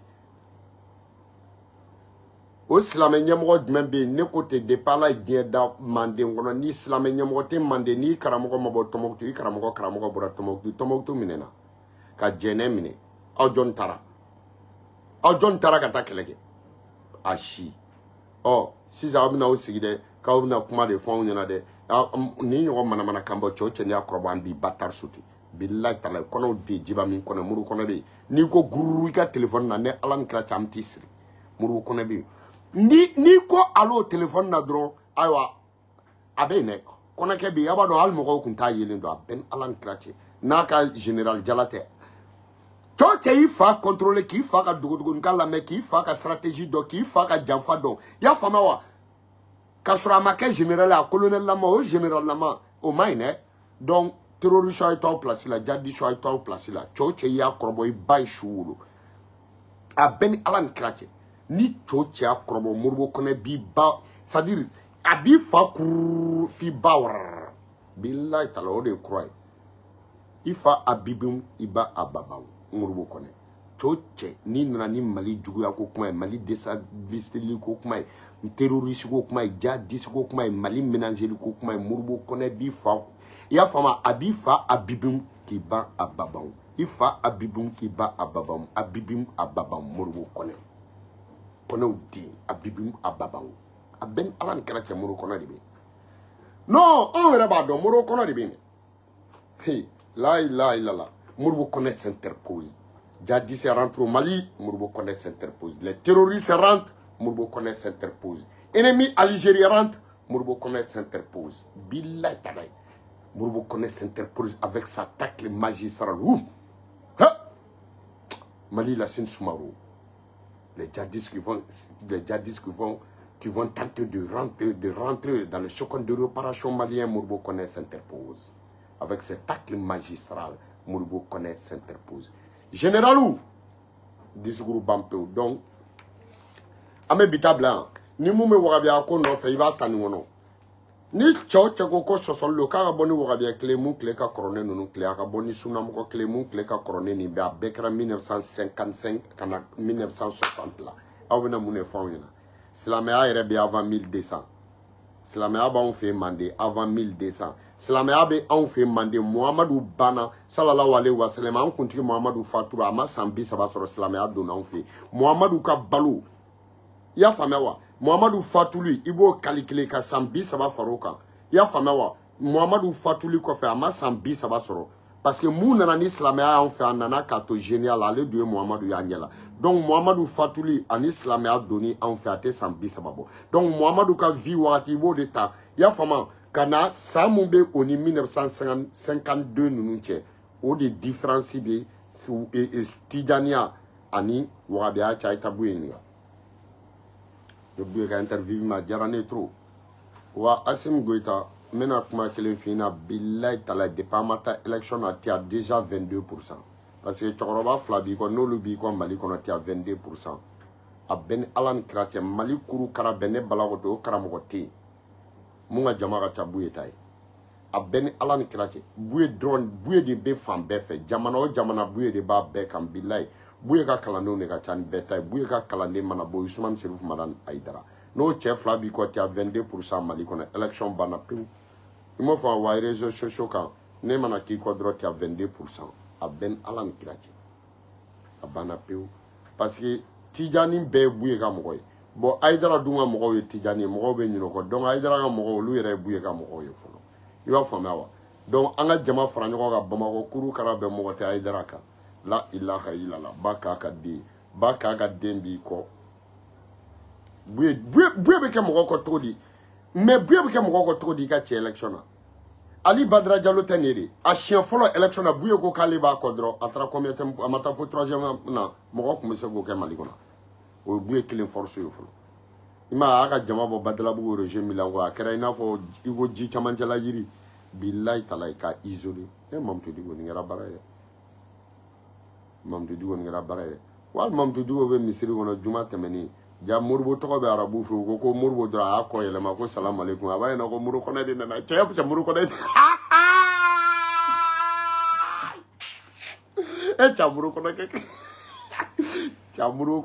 o islam nyamo dmembe ne côté de pala da mande ngono ni islam nyamo te mande ni karamo mabo Tombouctou karamo bora Tombouctou minena ka jene mine aw jon tara ka ta keleke ashi si za abina o sigide ka obina kuma de fon nyana de ni nyogo mana kambo choche ni akroba bi batar suti billahi tala kono de jiba min kono muru kono be ni ko guru ka telephone na ne alan kra chamti siri muru kono be ni ko alo telephone na dro aywa abene kono ke bi abado al mo ko kunta yelen do ben alan kra che naka general jalate choche il fa contrôler qui fa ka dugu nkala me qui fa ka stratégie do qui fa ka janfa do ya fama wa ka sura ma ke général a colonel la o général la ma o maine donc terroriste ay to place la jadi so ay to place la choche ya krobo i bay shuru a ben alan krache ni choche a krobo murbo kone bi ba c'est-à-dire abi fa kur fi bawr billahi tala o de croy ifa abibum iba ababaw murbo kone choche ni nana ni mali jugu ya ko kuma mali destabiliser ko kuma terroriste ko kuma jihadiste ko kuma mali ménager ko kuma murbo kone bi fa ya fama abi fa abibum kiba ababaw ifa abibum kiba ababaw abibum ababaw murbo kone udi abibum ababaw aben alan karache murbo kone dibe non on reba do murbo kone dibe hey la ilaha illallah Mourbo Koné s'interpose. Jadis rentre au Mali, Mourbo Koné s'interpose. Les terroristes rentrent, Mourbo Koné s'interpose. Ennemi Algérie rentre, Mourbo Koné s'interpose. Billah Tadai. Mourbo Koné s'interpose avec sa tacle magistrale. Mali Lassine Soumarou. Les djihadistes qui vont tenter de rentrer dans le chocon de réparation malien, Mourbo Koné s'interpose. Avec ses tacles magistrales, Mourbo Koné s'interpose. Généralou, discours Bampeo. Donc, Amé Bitabla, ni mou me wabia ko no fe iba tani wono. Ni cho chako ko sosol lo ka boni wabia clé mou clé ka corone no clé ka boni sunam ko clé mou clé ka corone ni ba bekra 1955 kana 1960 là. Awena mune fawena. Cela me a ere bi avant 1200. silamɛya b'anw fɛ Mande avant 1200 silamɛya bɛ anw fɛ Mande Muhamadu banna sallallahu alaihi wa sallam an kuntigi Muhamadu fatura a ma san 30 sɔrɔ silamɛya donna anw fɛ Muhamadu ka balo i y'a faamuya wa Muhamadu fatuli i b'o calculer ka san 30 far'o kan i y'a faamuya wa Muhamadu fatuli kɔfɛ a ma san 30 sɔrɔ parce que mun nana ni silamɛya y'anw fɛ a nana k'a to génial ale dun ye Muhamadu y'a ɲɛ la donc Muhamadu fatuli ani silamɛya donni anw fɛ a tɛ san 30 bɔ donc Muhamadu ka vie wagati i b'o de ta i y'a faamuya ka na san mun bɛ o ni 1952 ninnu cɛ o de différence bɛ Tijaniya ani Wahabiya cɛ a ye taa Buye ɲininka Buye ka interview ma diyara ne trop wa Assimi Goïta n bɛna kuma kelen f'i ɲɛna bilayi tala depuis an ma taa élection na ti a déjà 22% parce que cɛkɔrɔba fila b'i kɔ n'olu b'i kɔ Mali kɔnɔ ti a 22% a bɛ ni Ala ni kira cɛ Mali kuru kara bɛ ne balago o karamɔgɔ tɛ yen mun ka jama ka ca Buye ta ye a bɛ ni Ala ni kira cɛ Buye dɔrɔn Buye de bɛ fan bɛɛ fɛ jamana o jamana Buye de b'a bɛɛ kan bilayi Buye ka kalandenw de ka ca ni bɛɛ ta ye Buye ka kalanden mana bɔ Usumani Serifu Madani Ayidara n'o cɛ fila b'i kɔ ti a 22% Mali kɔnɔ élection banna pewu i m'a fɔ wa réseaux sociaux kan ne mana k'i kɔ dɔrɔn ti a 22% a bɛ ni Ala ni kira cɛ a banna pewu parce que Tijani bɛɛ ye Buye ka mɔgɔ ye bon Ayidara dun ka mɔgɔw ye Tijani ye mɔgɔw bɛ ɲinɛ o kɔ donc Ayidara ka mɔgɔw olu yɛrɛ ye Buye ka mɔgɔw ye fɔlɔ i b'a faamuya wa donc an ka jama fara ɲɔgɔn kan Bamakɔ kuru kara bɛɛ mɔgɔ tɛ Ayidara kan la ilaha illallah ba k'a ka den b'i kɔ Buye bɛ kɛ mɔgɔ kɔ cogo di mais Buye bɛ kɛ mɔgɔ kɔ cogo di i ka cɛ élection na Ali Badara Diallo tɛ nin de a siɲɛ fɔlɔ élection na Buye ko k'ale b'a kɔ dɔrɔn a taara combien a ma taa fo 3e na mɔgɔ tun bɛ se k'o kɛ Mali kɔnɔ o ye Buye kelen force ye fɔlɔ i ma a ka jama bɔ Badalabugu région min la a kɛra i n'a fɔ i ko ji camancɛla yiri bilayi talayi ka isolé Mamutu Diko nin kɛra baara ye Mamutu Diko nin kɛra baara ye wali Mamutu Diko bɛ misiri kɔnɔ juma tɛmɛnen ja Moribo tɔgɔ bɛ arabu fɛ u ko Moribo dɔrɔn a y'a kɔ yɛlɛma ko salamu aleykum a b'a ɲɛna ko Mori Kɔnɛ de nana cɛ cɛ Mori Kɔnɛ cɛ Mori Kɔnɛ kɛ cɛ Mori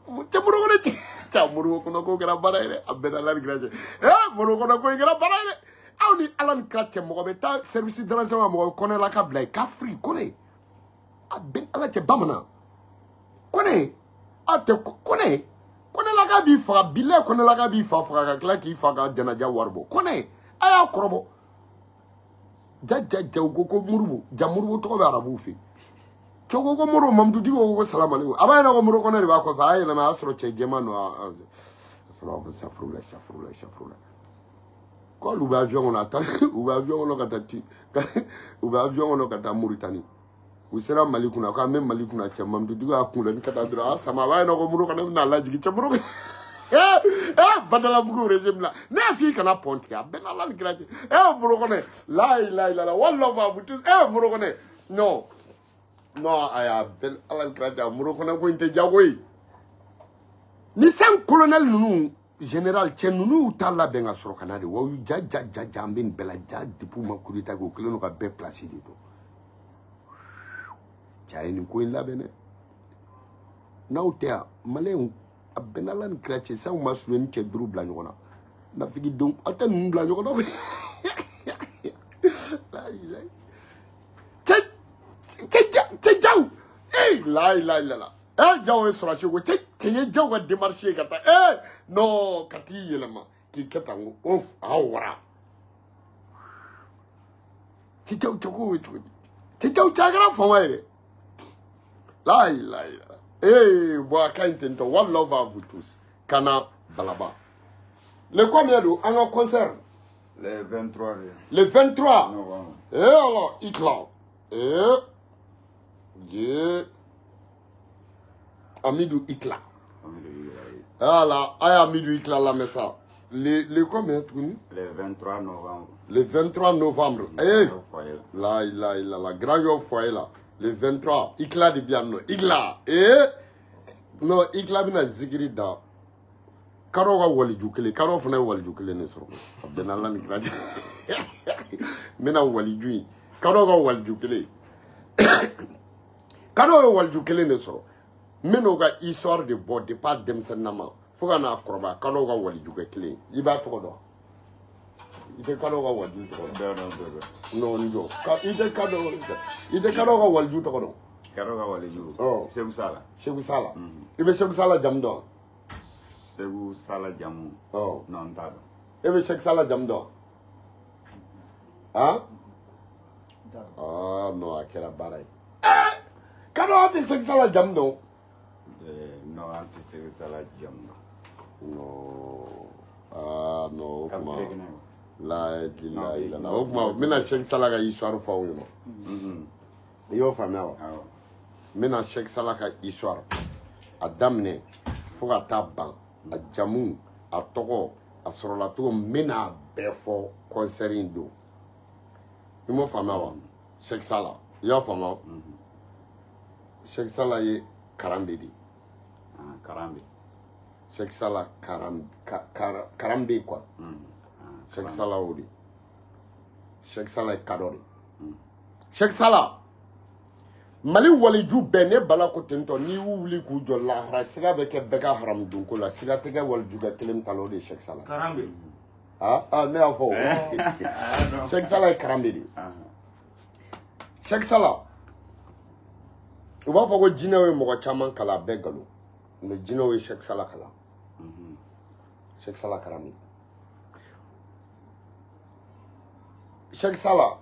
Kɔnɛ ko kɛra baara ye dɛ a bɛɛ na Ala ni kira cɛ Mori Kɔnɛ ko in kɛra baara ye dɛ aw ni Ala ni kira cɛ mɔgɔ bɛ taa service de renseignement mɔgɔ Kɔnɛ la ka bila ye k'a firi Kɔnɛ a bɛɛ Ala cɛ bamanan Kɔnɛ a tɛ Kɔnɛ Kɔnɛla ka b'i faga bilayi Kɔnɛla ka b'i faga ka tila k'i faga ka janaja wari bɔ Kɔnɛ a y'a kɔrɔbɔ ja u ko Moribo ja Moribo tɔgɔ bɛ arabuw fɛ cɛ ko Moribo Mamutu Diko ko salamu aleykum a b'a ɲɛna ko Mori Kɔnɛ de b'a kɔfɛ a y'a yɛlɛma a y'a sɔrɔ cɛ jɛman don safurula k'olu bɛ avion kɔnɔ ka taa Moritani u sera Mali kunna k'an bɛ Mali kunna cɛ Mamutu Diko y'a kun la ni ka taa dɔrɔn a sama a b'a ɲɛna ko Mori Kɔnɛ bɛna lajigin cɛ Mori Badalabugu région la ne y'a f'i kana pɔn tigɛ a bɛɛ n'Ala ni kira cɛ Mori Kɔnɛ la ilaha illallah wallahu va vous tous Mori Kɔnɛ non aya bɛɛ Ala ni kira cɛ Mori Kɔnɛ ko in tɛ jago ye ni san colonel ninnu général cɛ ninnu y'u ta labɛn ka sɔrɔ ka na de wa ja an bɛ nin bɛɛ la ja depuis u ma coup d'état kɛ u kɛlen don ka bɛɛ place de don cɛ a ye nin ko in labɛn dɛ n'aw tɛ yan maliyɛnw a bɛɛ n'Ala ni kira cɛ sanw ma suɲɛ ni cɛ duuru bila ɲɔgɔn na nafigidenw aw tɛ ninnu bila ɲɔgɔn na cɛ jaw la ilaha illallah jaw ye sɔrɔsi ko cɛ ye jaw ka démarche ye ka taa non ka t'i yɛlɛma k'i kɛ tan ko a wara cɛ jaw ko ye cogo di cɛ jaw cɛ a kɛra faama ye dɛ la ilaha illallah bon a ka ɲi ten tɔ wallahu va vous tous kana Balaba le combien do an ka concert le 23 le 23 novembre alors Ikla Amidou Ikla. Voilà, Amidou Ikla la messa. Le combien le 23 novembre. Le 23 novembre. Là, la grand foyer là. Le 23, Ikla de bien non. Ikla. Non, Ikla bina zikiri da. Karo ga wali jukele, karo fana wali jukele ne soro. Abdenalla ni graje. Mena wali jui. Karo ga wali jukele. Karo ga wali jukele ne soro. Meno ga histoire de bord de pas demsennama. Fo ka na koroba karo ga wali jukele. I b'a tɔgɔ dɔn. ite kado ga walju to Non. no ndo ka ite kado ga walju to no Kado ga walju oh Sebu Sala ibe Sheikh Sala jam do Sebu Sala jamu oh non tado ibe Sheikh Sala jam do ah no akera barai kado ate Sheikh Sala jam do no anti Sebu Sala jamu no no kuma Kapre la ilaha o kuma mina Sheikh Sala ga histoire fa wo no yo famia wa mina Sheikh Sala ka histoire a damne fo ka ta ban a jamu a togo a sorola to mina be fo concert do imo famia wa Sheikh Sala yo famia Sheikh Sala ye karambe di Karambe Sheikh Sala karambe quoi Sheikh Sala odi Sheikh Sala kadori Sheikh Sala Mali waliju bene bala ko tento ni wuli ku jo lahara siga be ke bega haram dun ko la siga tege walju ga kelem talo de Sheikh Sala Karambe ne afo Sheikh Sala karambe di Sheikh Sala uba fo ko jinawe mo ko chaman kala begalo me jinawe Sheikh Sala kala Sheikh Sala karambe Sheikh Sala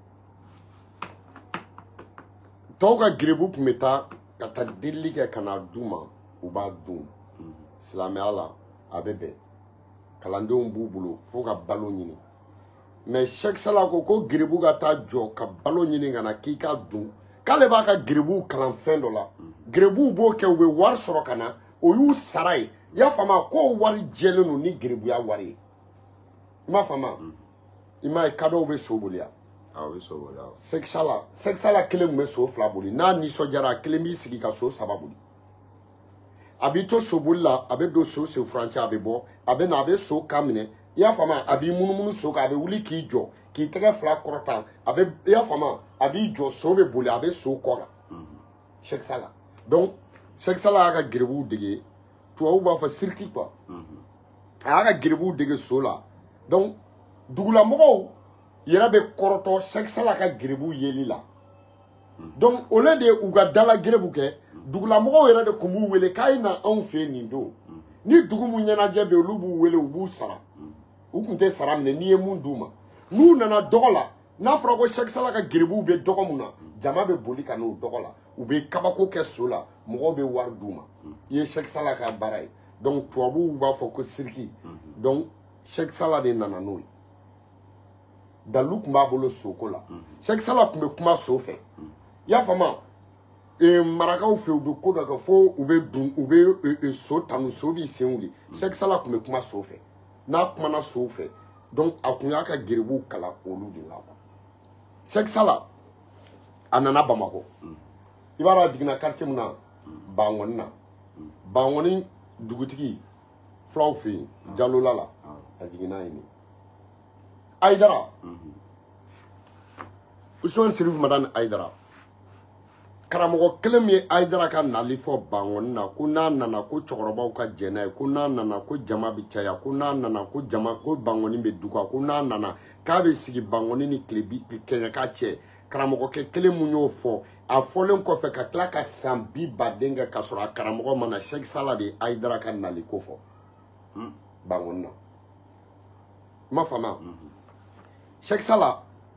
Toga gribu kumeta kata dili ke kana duma uba dum Islami ala abebe kalande bubulo foga balo nyini mais Sheikh Sala ko gribu ga ta jo ka balo nyini ngana kika dum kale ba ka gribu kalan fendo la gribu bo ke we war soro kana o yu sarai ya fama ko wari jelenu ni gribu ya wari ma fama ima kado be sobolia we sobolia Sheikh Sala kele me so flabuli na ni so jara kele mi sigi ka so sababuli abito sobulla abe do so se francha abe bo abe na abe so kamine ya fama abi munumunu so ka abe wuli ki jo ki tege fla korota abe ya fama abi jo so be buli abe so kora Sheikh Sala donc Sheikh Sala aga gribu dege to ba fa circuit quoi aga gribu dege so la donc dugula mogo yera be koroto Sheikh Sala ka gribu yeli la donc au lieu de uga dala gribu ke dugula mogo yera de kumu wele kayina on fe nindo ni dugu mu nyana jebe lubu wele ubu sara ukunte sara mne ni emu nduma nu nana dogola na fara ko Sheikh Sala ka gribu be dogo muna jama be boli kanu dogola ube kabako ke sola mogo be war duma ye Sheikh Sala ka barai donc tuabu ba fo ko sirki donc Sheikh Sala de nana noy dalu kuma bolo soko la Sheikh Sala kuma kuma so fe ya fama marakaw fe ube ko daga fo ube dun ube so tanu so bi senuli Sheikh Sala kuma so fe na kuma na so fe donc akunya ka geribu kala olu de la Sheikh Sala anana Bamako ibara digna quartier muna bangoni dugutigi flaw fe jalolala adigina ini Aidara Usman Sirif Madan Aidara Karamogo kelem ye Aidara ka nali fo bangon na ko na nana ko chokorobaw ka jena ko na nana ko jama bi caya ko na nana ko jama ko bangoni be duka ko na nana ka be sigi bangoni ni klebi kenya ka che karamogo ke kelem mu nyo fo a folen ko fe ka kla ka sambi badenga ka sura karamogo mana Sheikh Sala de Aidara ka nali ko fo bangon na ma fama Sheikh Sala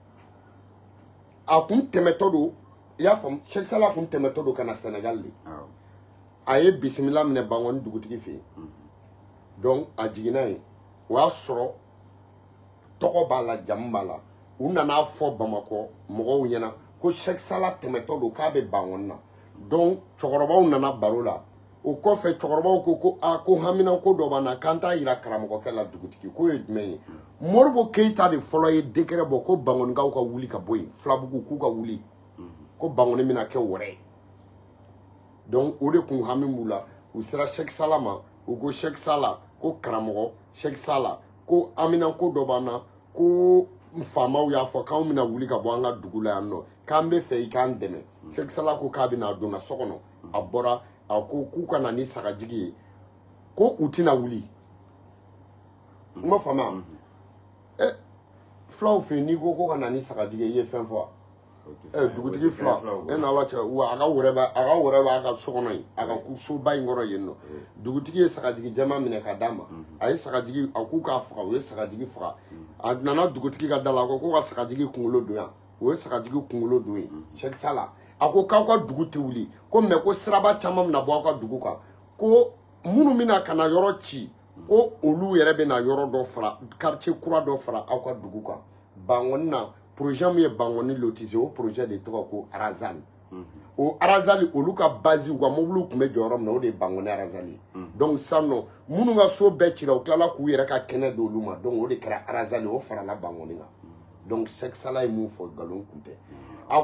a kun tɛmɛtɔ y'a faamu Sheikh Sala kun tɛmɛtɔ kana Senegal de a ye bisimila minɛ bangoni dugutigi fɛ donc a jiginna yen o y'a sɔrɔ tɔgɔ b'a la jamu b'a la u nana fɔ Bamakɔ mɔgɔw ɲɛna ko Sheikh Sala tɛmɛtɔ k'a bɛ bangoni na donc cɛkɔrɔbaw nana baro la o kɔfɛ cɛkɔrɔbaw ko ko hamina ko dɔ b'an na k'an t'a yira karamɔgɔkɛ la dugutigi ko ye jumɛn ye Moribo Keita de fɔlɔ ye décret bɔ ko bangonikaw ka wuli ka bɔ yen filabugu k'u ka wuli ko bangoni mina kɛ wɛrɛ donc o de kun hami b'u la u sera Sheikh Sala ma u ko Sheikh Sala ko karamɔgɔ Sheikh Sala ko amina ko dɔ b'an na ko faamaw y'a fɔ k'anw bɛna wuli ka bɔ an ka dugu la yan nɔ k'an bɛ fɛ i k'an dɛmɛ Sheikh Sala ko k'a bɛna donna so kɔnɔ a bɔra a ko k'u ka na ni sagajigi ye ko u tɛna wuli ma faamuya fulaw fɛ n'i ko ka na ni sagajigi i ye fɛn fɔ dugutigi fila e na ala cɛ wa a ka wɛrɛ b'a ka so kɔnɔ yen a ka soba in kɔrɔ yen nɔ dugutigi ye sagajigi jɛma minɛ ka d'a ma a ye sagajigi a k'u k'a faga u ye sagajigi faga a nana dugutigi ka da la a ko ka sagajigi kunkolo don yan o ye sagajigi kunkolo don yen Cheikh Sala a ko k'aw ka dugu tɛ wuli ko mɛ ko siraba caman bɛna bɔ aw ka dugu kan ko minnu bɛna ka na yɔrɔ ci ko olu yɛrɛ bɛna yɔrɔ dɔ fara quartier kura dɔ fara aw ka dugu kan Bangoni na projet min ye Bangoni lotissé o projet de tɔgɔ ko Arazali o Arazali olu ka base u ka mobiliw tun bɛ jɔ yɔrɔ min na o de ye Bangoni Arazali donc sisan nɔ minnu ka so bɛɛ cira u tilala k'u yɛrɛ ka kɛnɛ d'olu ma donc o de kɛra Arazali o farala Bangoni kan donc Cheikh Sala ye mun fɔ nkalon kun tɛ a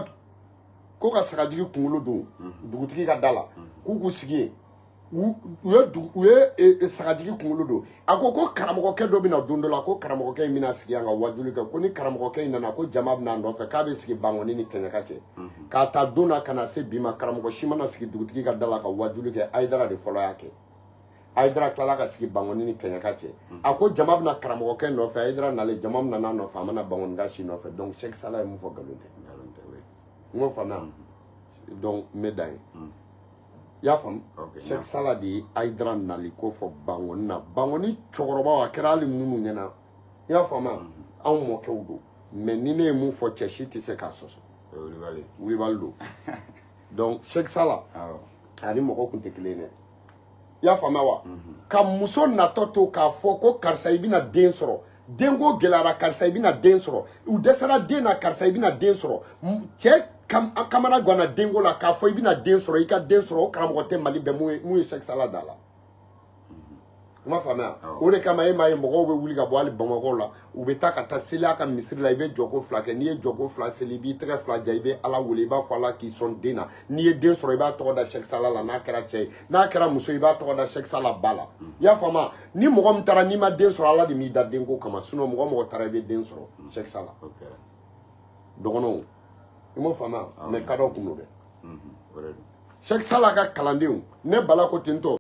ko ka sagajigi kunkolo don dugutigi ka da la k'u sigi yen u ye sagajigi kunkolo don a ko karamɔgɔkɛ dɔ bɛna don dɔ la ko karamɔgɔkɛ in bɛna sigi yan ka wajuli kɛ ko ni karamɔgɔkɛ in nana ko jama bɛna nɔfɛ k'a bɛ sigi Bangoni ni Kɛɲɛka cɛ k'a ta don na ka na se bi ma karamɔgɔ si mana sigi dugutigi ka da la ka wajuli kɛ Ayidara de fɔlɔ y'a kɛ Ayidara tilala ka sigi Bangoni ni Kɛɲɛka cɛ a ko jama bɛna karamɔgɔkɛ nɔfɛ Ayidara nalen jama bɛna n'a nɔfɛ a mana Bangoni ka si nɔfɛ donc Cheikh Sala ye mun fɔ nkalon tɛ n y'o faamuya donc n bɛ dan ye i y'a faamu Cheikh Sala de ye Ayidara nali ko fɔ Bangoni na Bangoni cɛkɔrɔbaw a kɛra hali minnu ɲɛna i y'a faamuya anw mɔkɛw don mais ni ne ye mun fɔ cɛ si tɛ se k'a sɔsɔ wulibali don donc Cheikh Sala ani mɔgɔw tun tɛ kelen dɛ i y'a faamuya wa ka muso natɔ to k'a fɔ ko karisa i bɛna den sɔrɔ denko gɛlɛyara karisa i bɛna den sɔrɔ u dɛsɛra den na karisa i bɛna den sɔrɔ cɛ kamana ganna denko la k'a fɔ i bɛna den sɔrɔ i ka den sɔrɔ o karamɔgɔ tɛ Mali bɛɛ mun ye Cheikh Sala da la i m'a faamuya o de kama e m'a ye mɔgɔw bɛ wuli ka bɔ hali Bamakɔ la u bɛ taa ka taa seli a ka misiri la i bɛ jɔko fila kɛ n'i ye jɔko fila seli i b'i tɛgɛ fila ja i bɛ Ala wele i b'a fɔ Ala k'i sɔn den na n'i ye den sɔrɔ i b'a tɔgɔ da Cheikh Sala la n'a kɛra cɛ ye n'a kɛra muso i b'a tɔgɔ da Cheikh Sala ba la i y'a faamuya ni mɔgɔ min taara n'i ma den sɔrɔ Ala de m'i da denko kama sinon mɔgɔ taara i bɛ den sɔrɔ Cheikh Sala dɔgɔnɔw i m'o faamuya mais kadɔ kun don dɛ Cheikh Sala ka kalandenw ne bala ko tentɔ